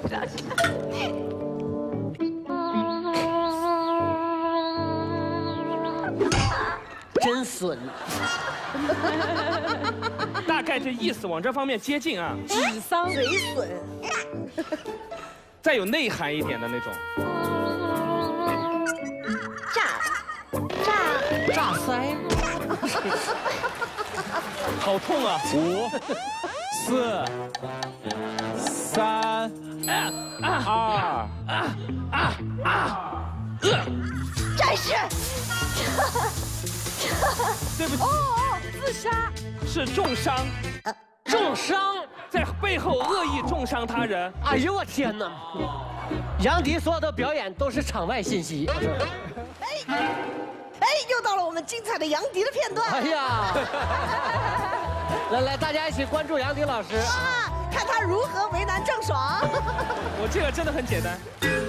Speaker 20: 真损，
Speaker 4: 大概这意思往这方面接近啊。
Speaker 19: 智商嘴损，
Speaker 4: 再有内涵一点的那种。
Speaker 20: 炸腮，
Speaker 4: 好痛啊
Speaker 3: ！5、4、3、2、
Speaker 19: 战士。
Speaker 4: 对不起。
Speaker 19: 自杀
Speaker 4: 是重伤，
Speaker 20: 重伤
Speaker 4: 在背后恶意重伤他人。
Speaker 20: 哎呦我天哪！杨迪所有的表演都是场外信息。
Speaker 19: 哎，
Speaker 21: 又到了我们精彩的杨迪的片段。
Speaker 13: 哎呀，来，大家一起关注杨迪老师
Speaker 21: 啊，看他如何为难郑爽。
Speaker 4: 我这个真的很简单。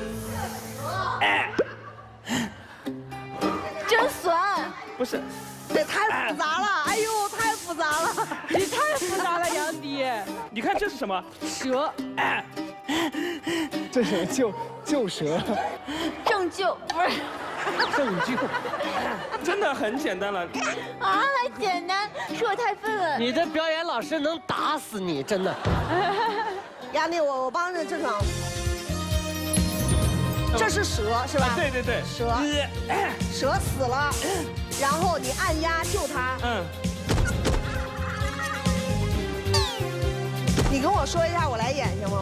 Speaker 21: 真损。
Speaker 4: 不是。
Speaker 21: 这太复杂了，哎呦，太复杂了！
Speaker 12: 你太复杂了，杨迪。
Speaker 4: 你看这是什么？
Speaker 12: 蛇。
Speaker 21: 这是救蛇。
Speaker 12: 正救不是。
Speaker 21: 正救。
Speaker 4: 真的很简单了。
Speaker 12: 啊，还简单，是我太笨了。
Speaker 13: 你的表演老师能打死你，真的。
Speaker 21: 杨迪，我帮着郑爽。这是蛇是吧？
Speaker 4: 对对对。
Speaker 21: 蛇死了。 然后你按压救他。你跟我说一下，我来演行吗？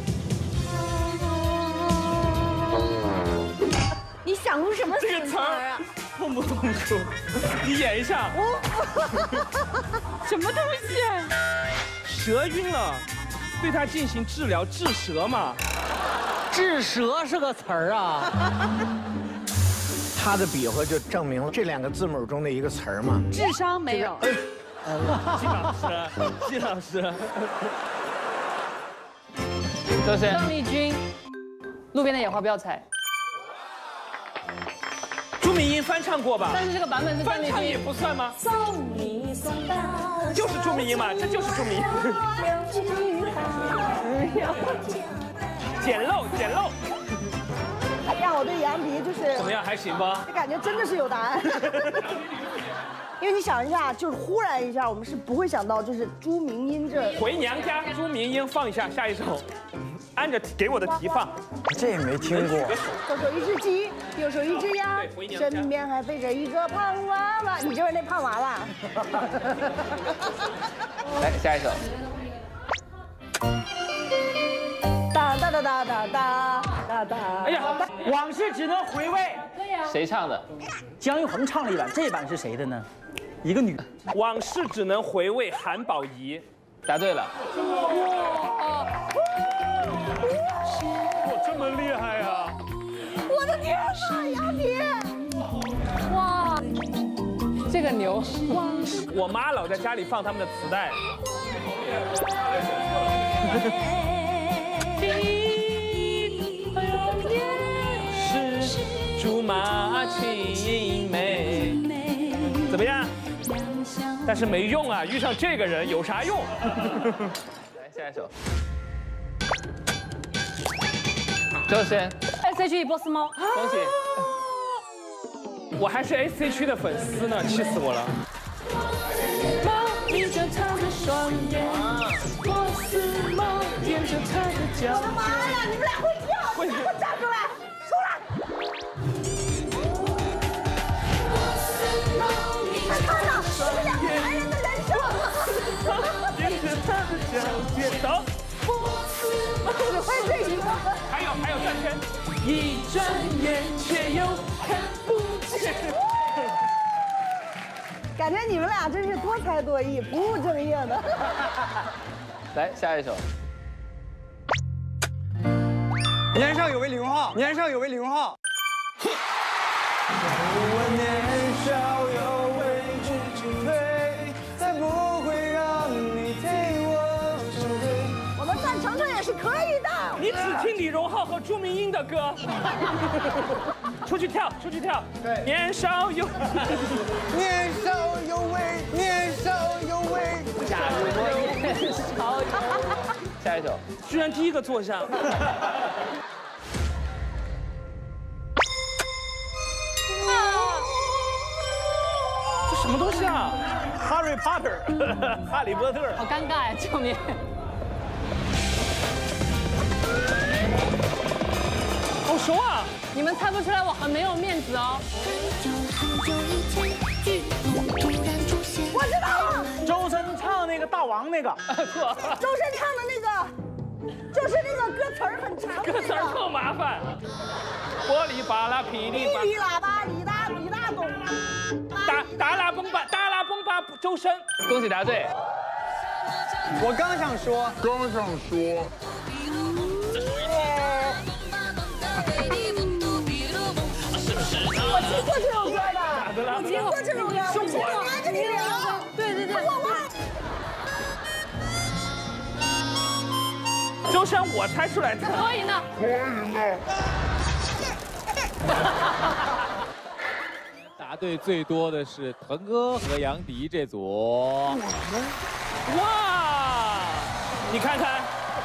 Speaker 12: 你想出什么
Speaker 4: 这个词儿啊？痛不痛苦？你演一下。
Speaker 12: 什么东西？
Speaker 4: 蛇晕了，对它进行治疗，治蛇嘛。
Speaker 13: 治蛇是个词儿啊。
Speaker 9: 他的比划就证明了这2个字母中的一个词儿嘛。
Speaker 12: 智商没有。
Speaker 4: 季老师。
Speaker 15: 周深。
Speaker 12: 邓丽君，路边的野花不要采。
Speaker 4: 朱明英翻唱过吧？
Speaker 12: 但是这个版本是
Speaker 4: 翻唱也不算吗？就是朱明英嘛，这就是朱明英。捡漏。
Speaker 21: 让我对杨迪就是
Speaker 4: 怎么样，还行吧？
Speaker 21: 这感觉真的是有答案，因为你想一下，就是忽然一下，我们是不会想到，就是朱明英这
Speaker 4: 回娘家，朱明英放一下，下一首，按着给我的题放。
Speaker 9: 这也没听过。
Speaker 21: 左手一只鸡，右手一只鸭，身边还背着一个胖娃娃。你就是那胖娃娃。
Speaker 15: 来下一首。
Speaker 21: 哒哒哒哒哒哒哒哒！
Speaker 15: 哎呀，
Speaker 22: 往事只能回味。
Speaker 12: 对呀。
Speaker 15: 谁唱的？
Speaker 22: 姜育恒唱了一版，这版是谁的呢？一个女。
Speaker 4: 往事只能回味，韩宝仪。
Speaker 15: 答对了。
Speaker 4: 哇，这么厉害呀！
Speaker 21: 我的天哪，杨迪！
Speaker 12: 哇，这个牛！
Speaker 4: 我妈老在家里放他们的磁带。是竹马青梅，怎么样？但是没用啊，遇上这个人有啥用？
Speaker 15: 来下一首。周深
Speaker 12: ，S.H.E 波斯猫，
Speaker 15: 恭喜！
Speaker 4: 我还是 S.H.E 的粉丝呢，气死我了。
Speaker 21: 我的妈呀！你们俩会跳，给我站出来，出来！快看呐，这是2个男人的人生。
Speaker 4: 走。
Speaker 21: 只会这一个。
Speaker 4: 还有转圈，一转眼却又看不见。
Speaker 21: 感觉你们俩真是多才多艺，不务正业的。
Speaker 15: 来下一首。
Speaker 22: 年少有为李荣浩，年少有为李荣浩。
Speaker 20: 我年少有为知进退，才不会让你替我收回。
Speaker 21: 我们范丞丞也是可以的。
Speaker 4: 你只听李荣浩和朱明英的歌。出去跳，出去跳。对，年少有，
Speaker 20: 年少有为，年少有为。
Speaker 15: 假如我年少有为。下一首，
Speaker 4: 居然第一个坐下。这什么东西啊 ？Harry Potter， 哈利波特。
Speaker 12: 好尴尬呀，救命！
Speaker 4: 好熟啊！
Speaker 12: 你们猜不出来，我很没有面子哦。
Speaker 21: 我知道了，
Speaker 22: 周深唱那个大王那个，
Speaker 4: 错。
Speaker 21: 周深唱的那个，就是那个歌词儿很长的那个。
Speaker 4: 歌词儿特麻烦。玻璃巴拉噼里啪。
Speaker 21: 噼里喇叭，哩哒哩哒咚。
Speaker 4: 达拉崩吧，达拉崩吧，周深。
Speaker 15: 恭喜答对。
Speaker 22: 我刚想说。
Speaker 21: 我听过这首歌的，我听过这种人，我拿着你聊。
Speaker 12: 对对对。
Speaker 4: 就像我猜出来的。
Speaker 12: 可以呢。
Speaker 3: 答对最多的是腾哥和杨迪这组。
Speaker 4: 哇，你看看。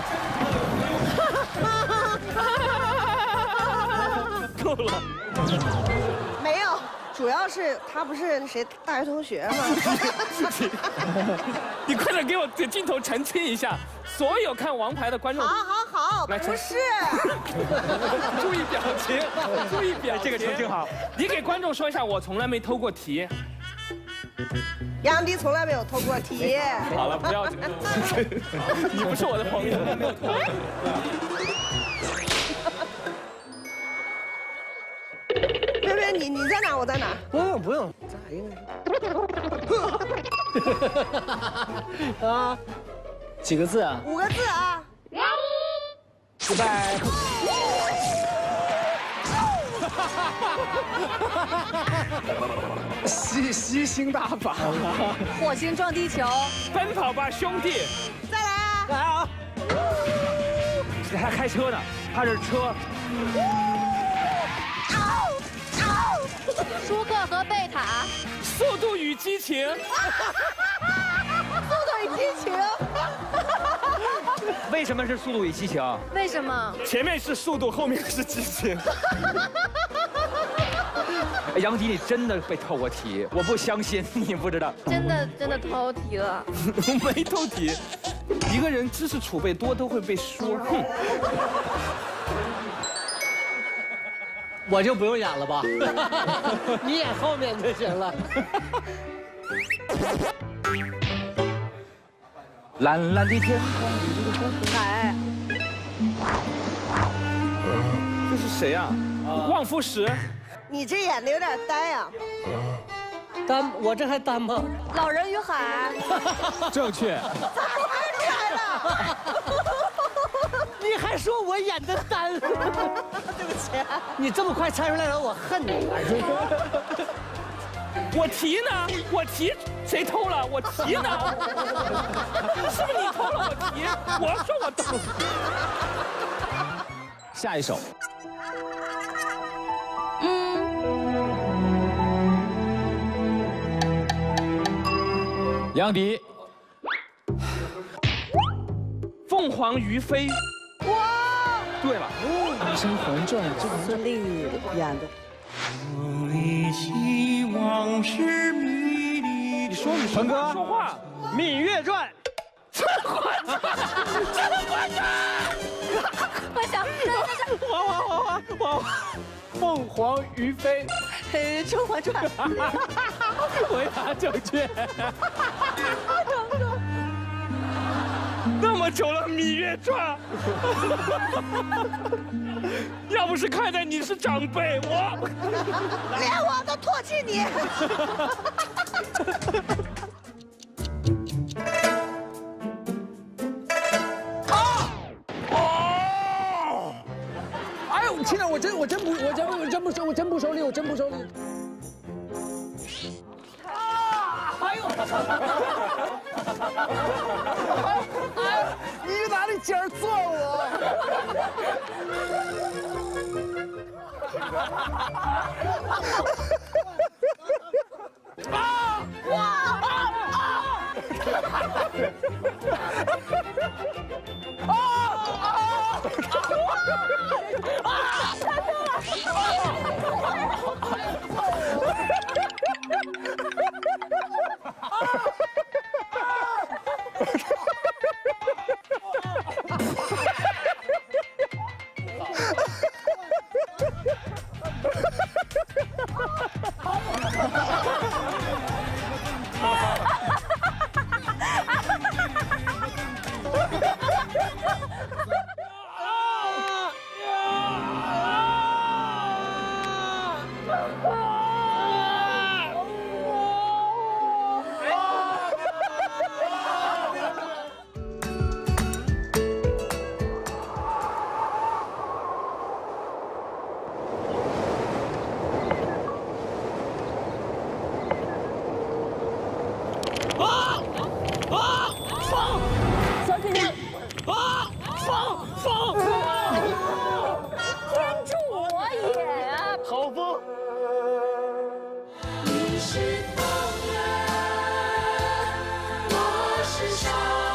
Speaker 4: 够了。
Speaker 21: 没有，主要是他不是谁大学同学吗？
Speaker 4: 你快点给我的镜头澄清一下，所有看王牌的观众。
Speaker 21: 好，
Speaker 4: 来
Speaker 21: 不是。
Speaker 4: 注意表情，注意表情。
Speaker 3: 这个澄清好。
Speaker 4: 你给观众说一下，我从来没偷过题。
Speaker 21: 杨迪从来没有偷过题。
Speaker 4: 好了，不要紧，你不是我的朋友，没有偷。
Speaker 21: 别，你在哪？我在哪？
Speaker 10: 不用，咱俩应该是。啊，
Speaker 22: 几个字啊？
Speaker 21: 5个字啊。
Speaker 22: 失败。
Speaker 10: 吸星大法，
Speaker 12: 火星撞地球，
Speaker 4: 奔跑吧兄弟，
Speaker 21: 再来啊！
Speaker 22: 来啊！
Speaker 4: 这还开车呢，他是车。
Speaker 12: 舒克和贝塔，
Speaker 4: 速度与激情，
Speaker 21: 速度与激情。
Speaker 15: 为什么是速度与激情？
Speaker 12: 为什么？
Speaker 4: 前面是速度，后面是激情。
Speaker 15: 杨迪，你真的被透过题，我不相信你不知道。
Speaker 12: 真的偷题了。
Speaker 4: 没偷题，一个人知识储备多都会被说。哼。
Speaker 10: 我就不用演了吧？你演后面就行了。
Speaker 15: 蓝蓝的天空。
Speaker 21: 海。
Speaker 4: 这是谁呀？旺夫石。
Speaker 21: 你这演的有点呆啊。
Speaker 10: 单，我这还单吗？
Speaker 21: 老人与海。
Speaker 3: 正确。
Speaker 21: 咋猜出来的？
Speaker 10: 你还说我演的单？
Speaker 21: 对不起。
Speaker 10: 你这么快猜出来了，我恨你。
Speaker 4: 我题呢？我题谁偷了？我题呢？是不是你偷了我题？我说我偷。
Speaker 3: 下一首。杨迪。
Speaker 4: 凤凰于飞。
Speaker 21: 哇！
Speaker 4: 对了，
Speaker 22: 《甄嬛传》这个
Speaker 21: 孙俪演的。
Speaker 4: 你说你
Speaker 3: 陈哥
Speaker 4: 说话，
Speaker 3: 《芈月传》。
Speaker 4: 甄嬛传，甄嬛传。
Speaker 12: 快想，
Speaker 3: 我，凤凰于飞。
Speaker 21: 《甄嬛传》。
Speaker 3: 回答正确。
Speaker 4: 那么久了，《芈月传》。要不是看在你是长辈，
Speaker 21: 连我都唾弃你。
Speaker 10: 哎呦，亲爱，我真不收礼。哎呦！你哪里尖揍我？
Speaker 21: 放，小姐姐，啊，放，天助我也啊！
Speaker 20: 好风。
Speaker 6: 你是风儿，我是沙，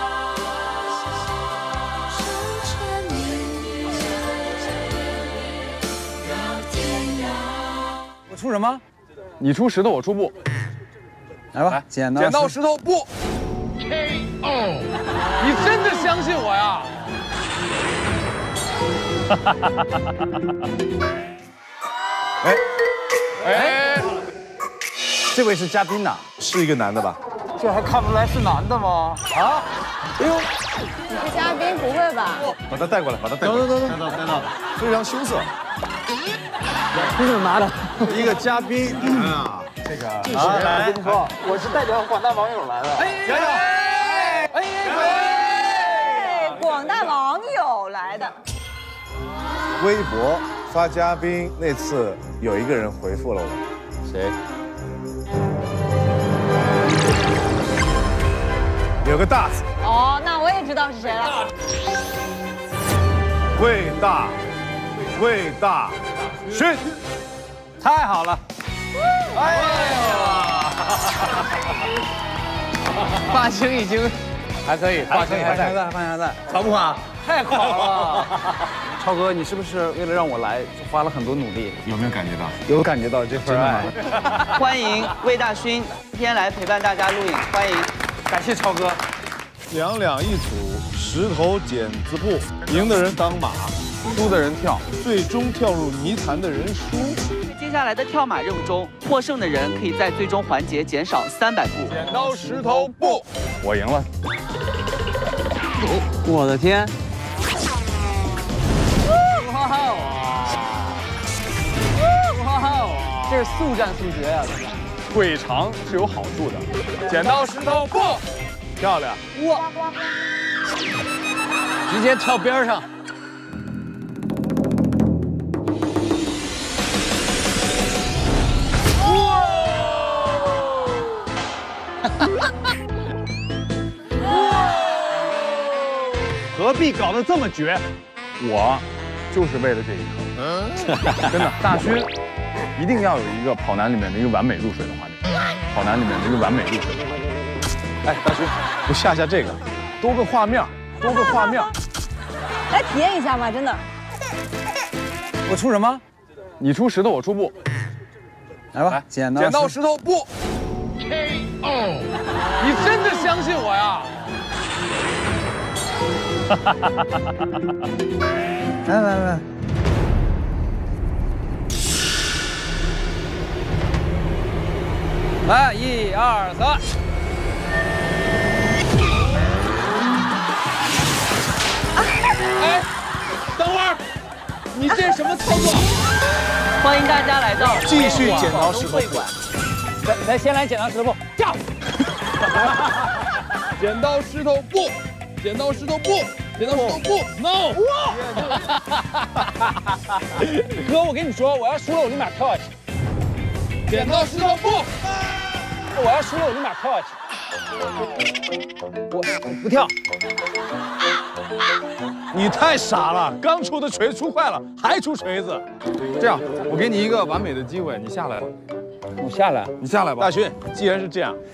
Speaker 6: 手牵你，绕天涯。
Speaker 1: 我出什么？你出石头，我出布。
Speaker 3: 来吧，剪
Speaker 1: 刀石头布。KO！ 你真的相信我呀？
Speaker 3: 哎，这位是嘉宾呐，
Speaker 1: 是一个男的吧？
Speaker 3: 这还看不出来是男的吗？啊！哎呦，
Speaker 5: 你是嘉宾，不会吧？
Speaker 1: 把他带过来，把他带过来。
Speaker 3: 带到，
Speaker 1: 非常羞涩。
Speaker 3: 你怎么拿的？
Speaker 1: 一个嘉宾啊。这个
Speaker 3: 啊，我跟你说，我是代表广大网友来的。
Speaker 1: 加油！
Speaker 19: 广大网友来的。
Speaker 1: 微博发嘉宾那次，有一个人回复了我，谁？有个大字。
Speaker 5: 哦，那我也知道是谁了。
Speaker 1: 魏大勋，
Speaker 3: 太好了！哎呀，
Speaker 13: 发型已经
Speaker 3: 还可以，发型还在，
Speaker 13: 好不好？
Speaker 3: 太好了！超哥，你是不是为了让我来，就花了很多努力？
Speaker 1: 有没有感觉到？
Speaker 3: 有感觉到这份爱。
Speaker 14: 欢迎魏大勋今天来陪伴大家录影，欢迎，
Speaker 3: 感谢超哥。
Speaker 1: 两两一组，石头剪子布，赢的人当马，输的人跳，最终跳入泥潭的人输。
Speaker 14: 接下来的跳马任务中，获胜的人可以在最终环节减少300步。
Speaker 1: 剪刀石头布，我赢了。
Speaker 14: 我的天！
Speaker 13: 哇，这是速战速决呀！
Speaker 1: 腿长是有好处的。剪刀石头布，漂亮！
Speaker 13: 哇，直接跳边上。
Speaker 1: 何必搞得这么绝？我就是为了这一刻，真的。大勋一定要有一个跑男里面的一个完美入水的画面，跑男里面的一个完美入水的画面。哎，大勋，不下这个，多个画面，
Speaker 5: 来体验一下吧，真的。
Speaker 1: 我出什么？你出石头，我出布。
Speaker 3: 来吧，剪
Speaker 1: 刀石头布。KO！ 你真的相信我呀？
Speaker 3: 来，来，1、2、3。
Speaker 1: 哎，等会儿，你这是什么操作？
Speaker 14: 欢迎大家来到
Speaker 1: 继续剪刀石头布。
Speaker 13: 来，先来剪刀石头布，跳！
Speaker 1: 剪刀石头布，剪刀石头布。剪刀石头布 ，no！
Speaker 13: 哥，我跟你说，我要输了，我立马跳下去。
Speaker 1: 剪刀石头布，
Speaker 13: 我要输了，我立马跳下去。我不跳。
Speaker 1: 你太傻了，刚出的锤出坏了，还出锤子。这样，我给你一个完美的机会，你下来。
Speaker 13: 我下来，
Speaker 1: 你下来吧。大勋，既然是这样，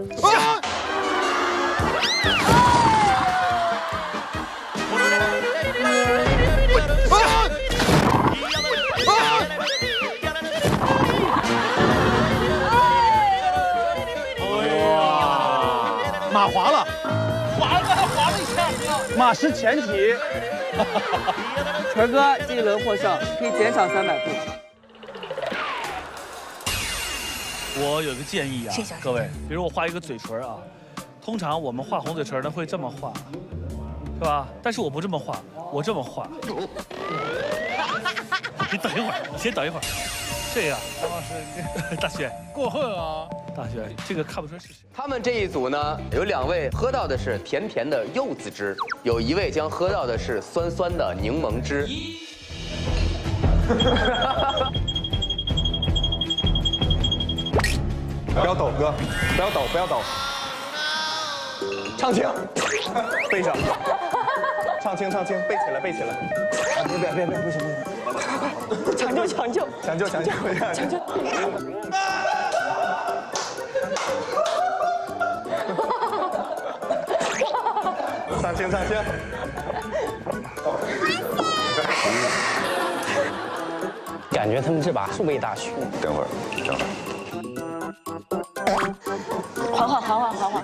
Speaker 1: 马滑了，
Speaker 13: 滑了一下，
Speaker 1: 马失前蹄。
Speaker 14: 锤哥这一轮获胜，可以减少300步。
Speaker 11: 我有个建议啊，各位，比如我画一个嘴唇啊，通常我们画红嘴唇呢会这么画，是吧？但是我不这么画，我这么画。你等一会儿，你先等一会儿。这样，张老师，大轩
Speaker 1: 过分啊！
Speaker 11: 大轩，这个看不出来是谁。
Speaker 7: 他们这一组呢，有2位喝到的是甜甜的柚子汁，有1位将喝到的是酸酸的柠檬汁。
Speaker 1: 不要抖，哥，不要抖，不要抖。
Speaker 20: 唱清，背上，唱清，背起来，背起来。别，不行。
Speaker 21: 抢救。
Speaker 20: 抢救。唱清。
Speaker 15: 感觉他们这把是为大学。
Speaker 20: 等会儿。
Speaker 21: 缓。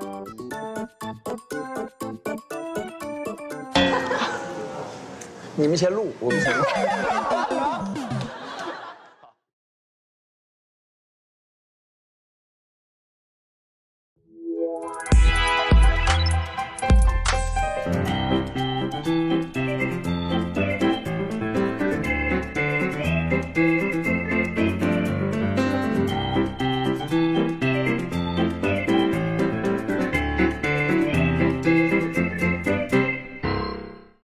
Speaker 9: 你们先录，我们先录。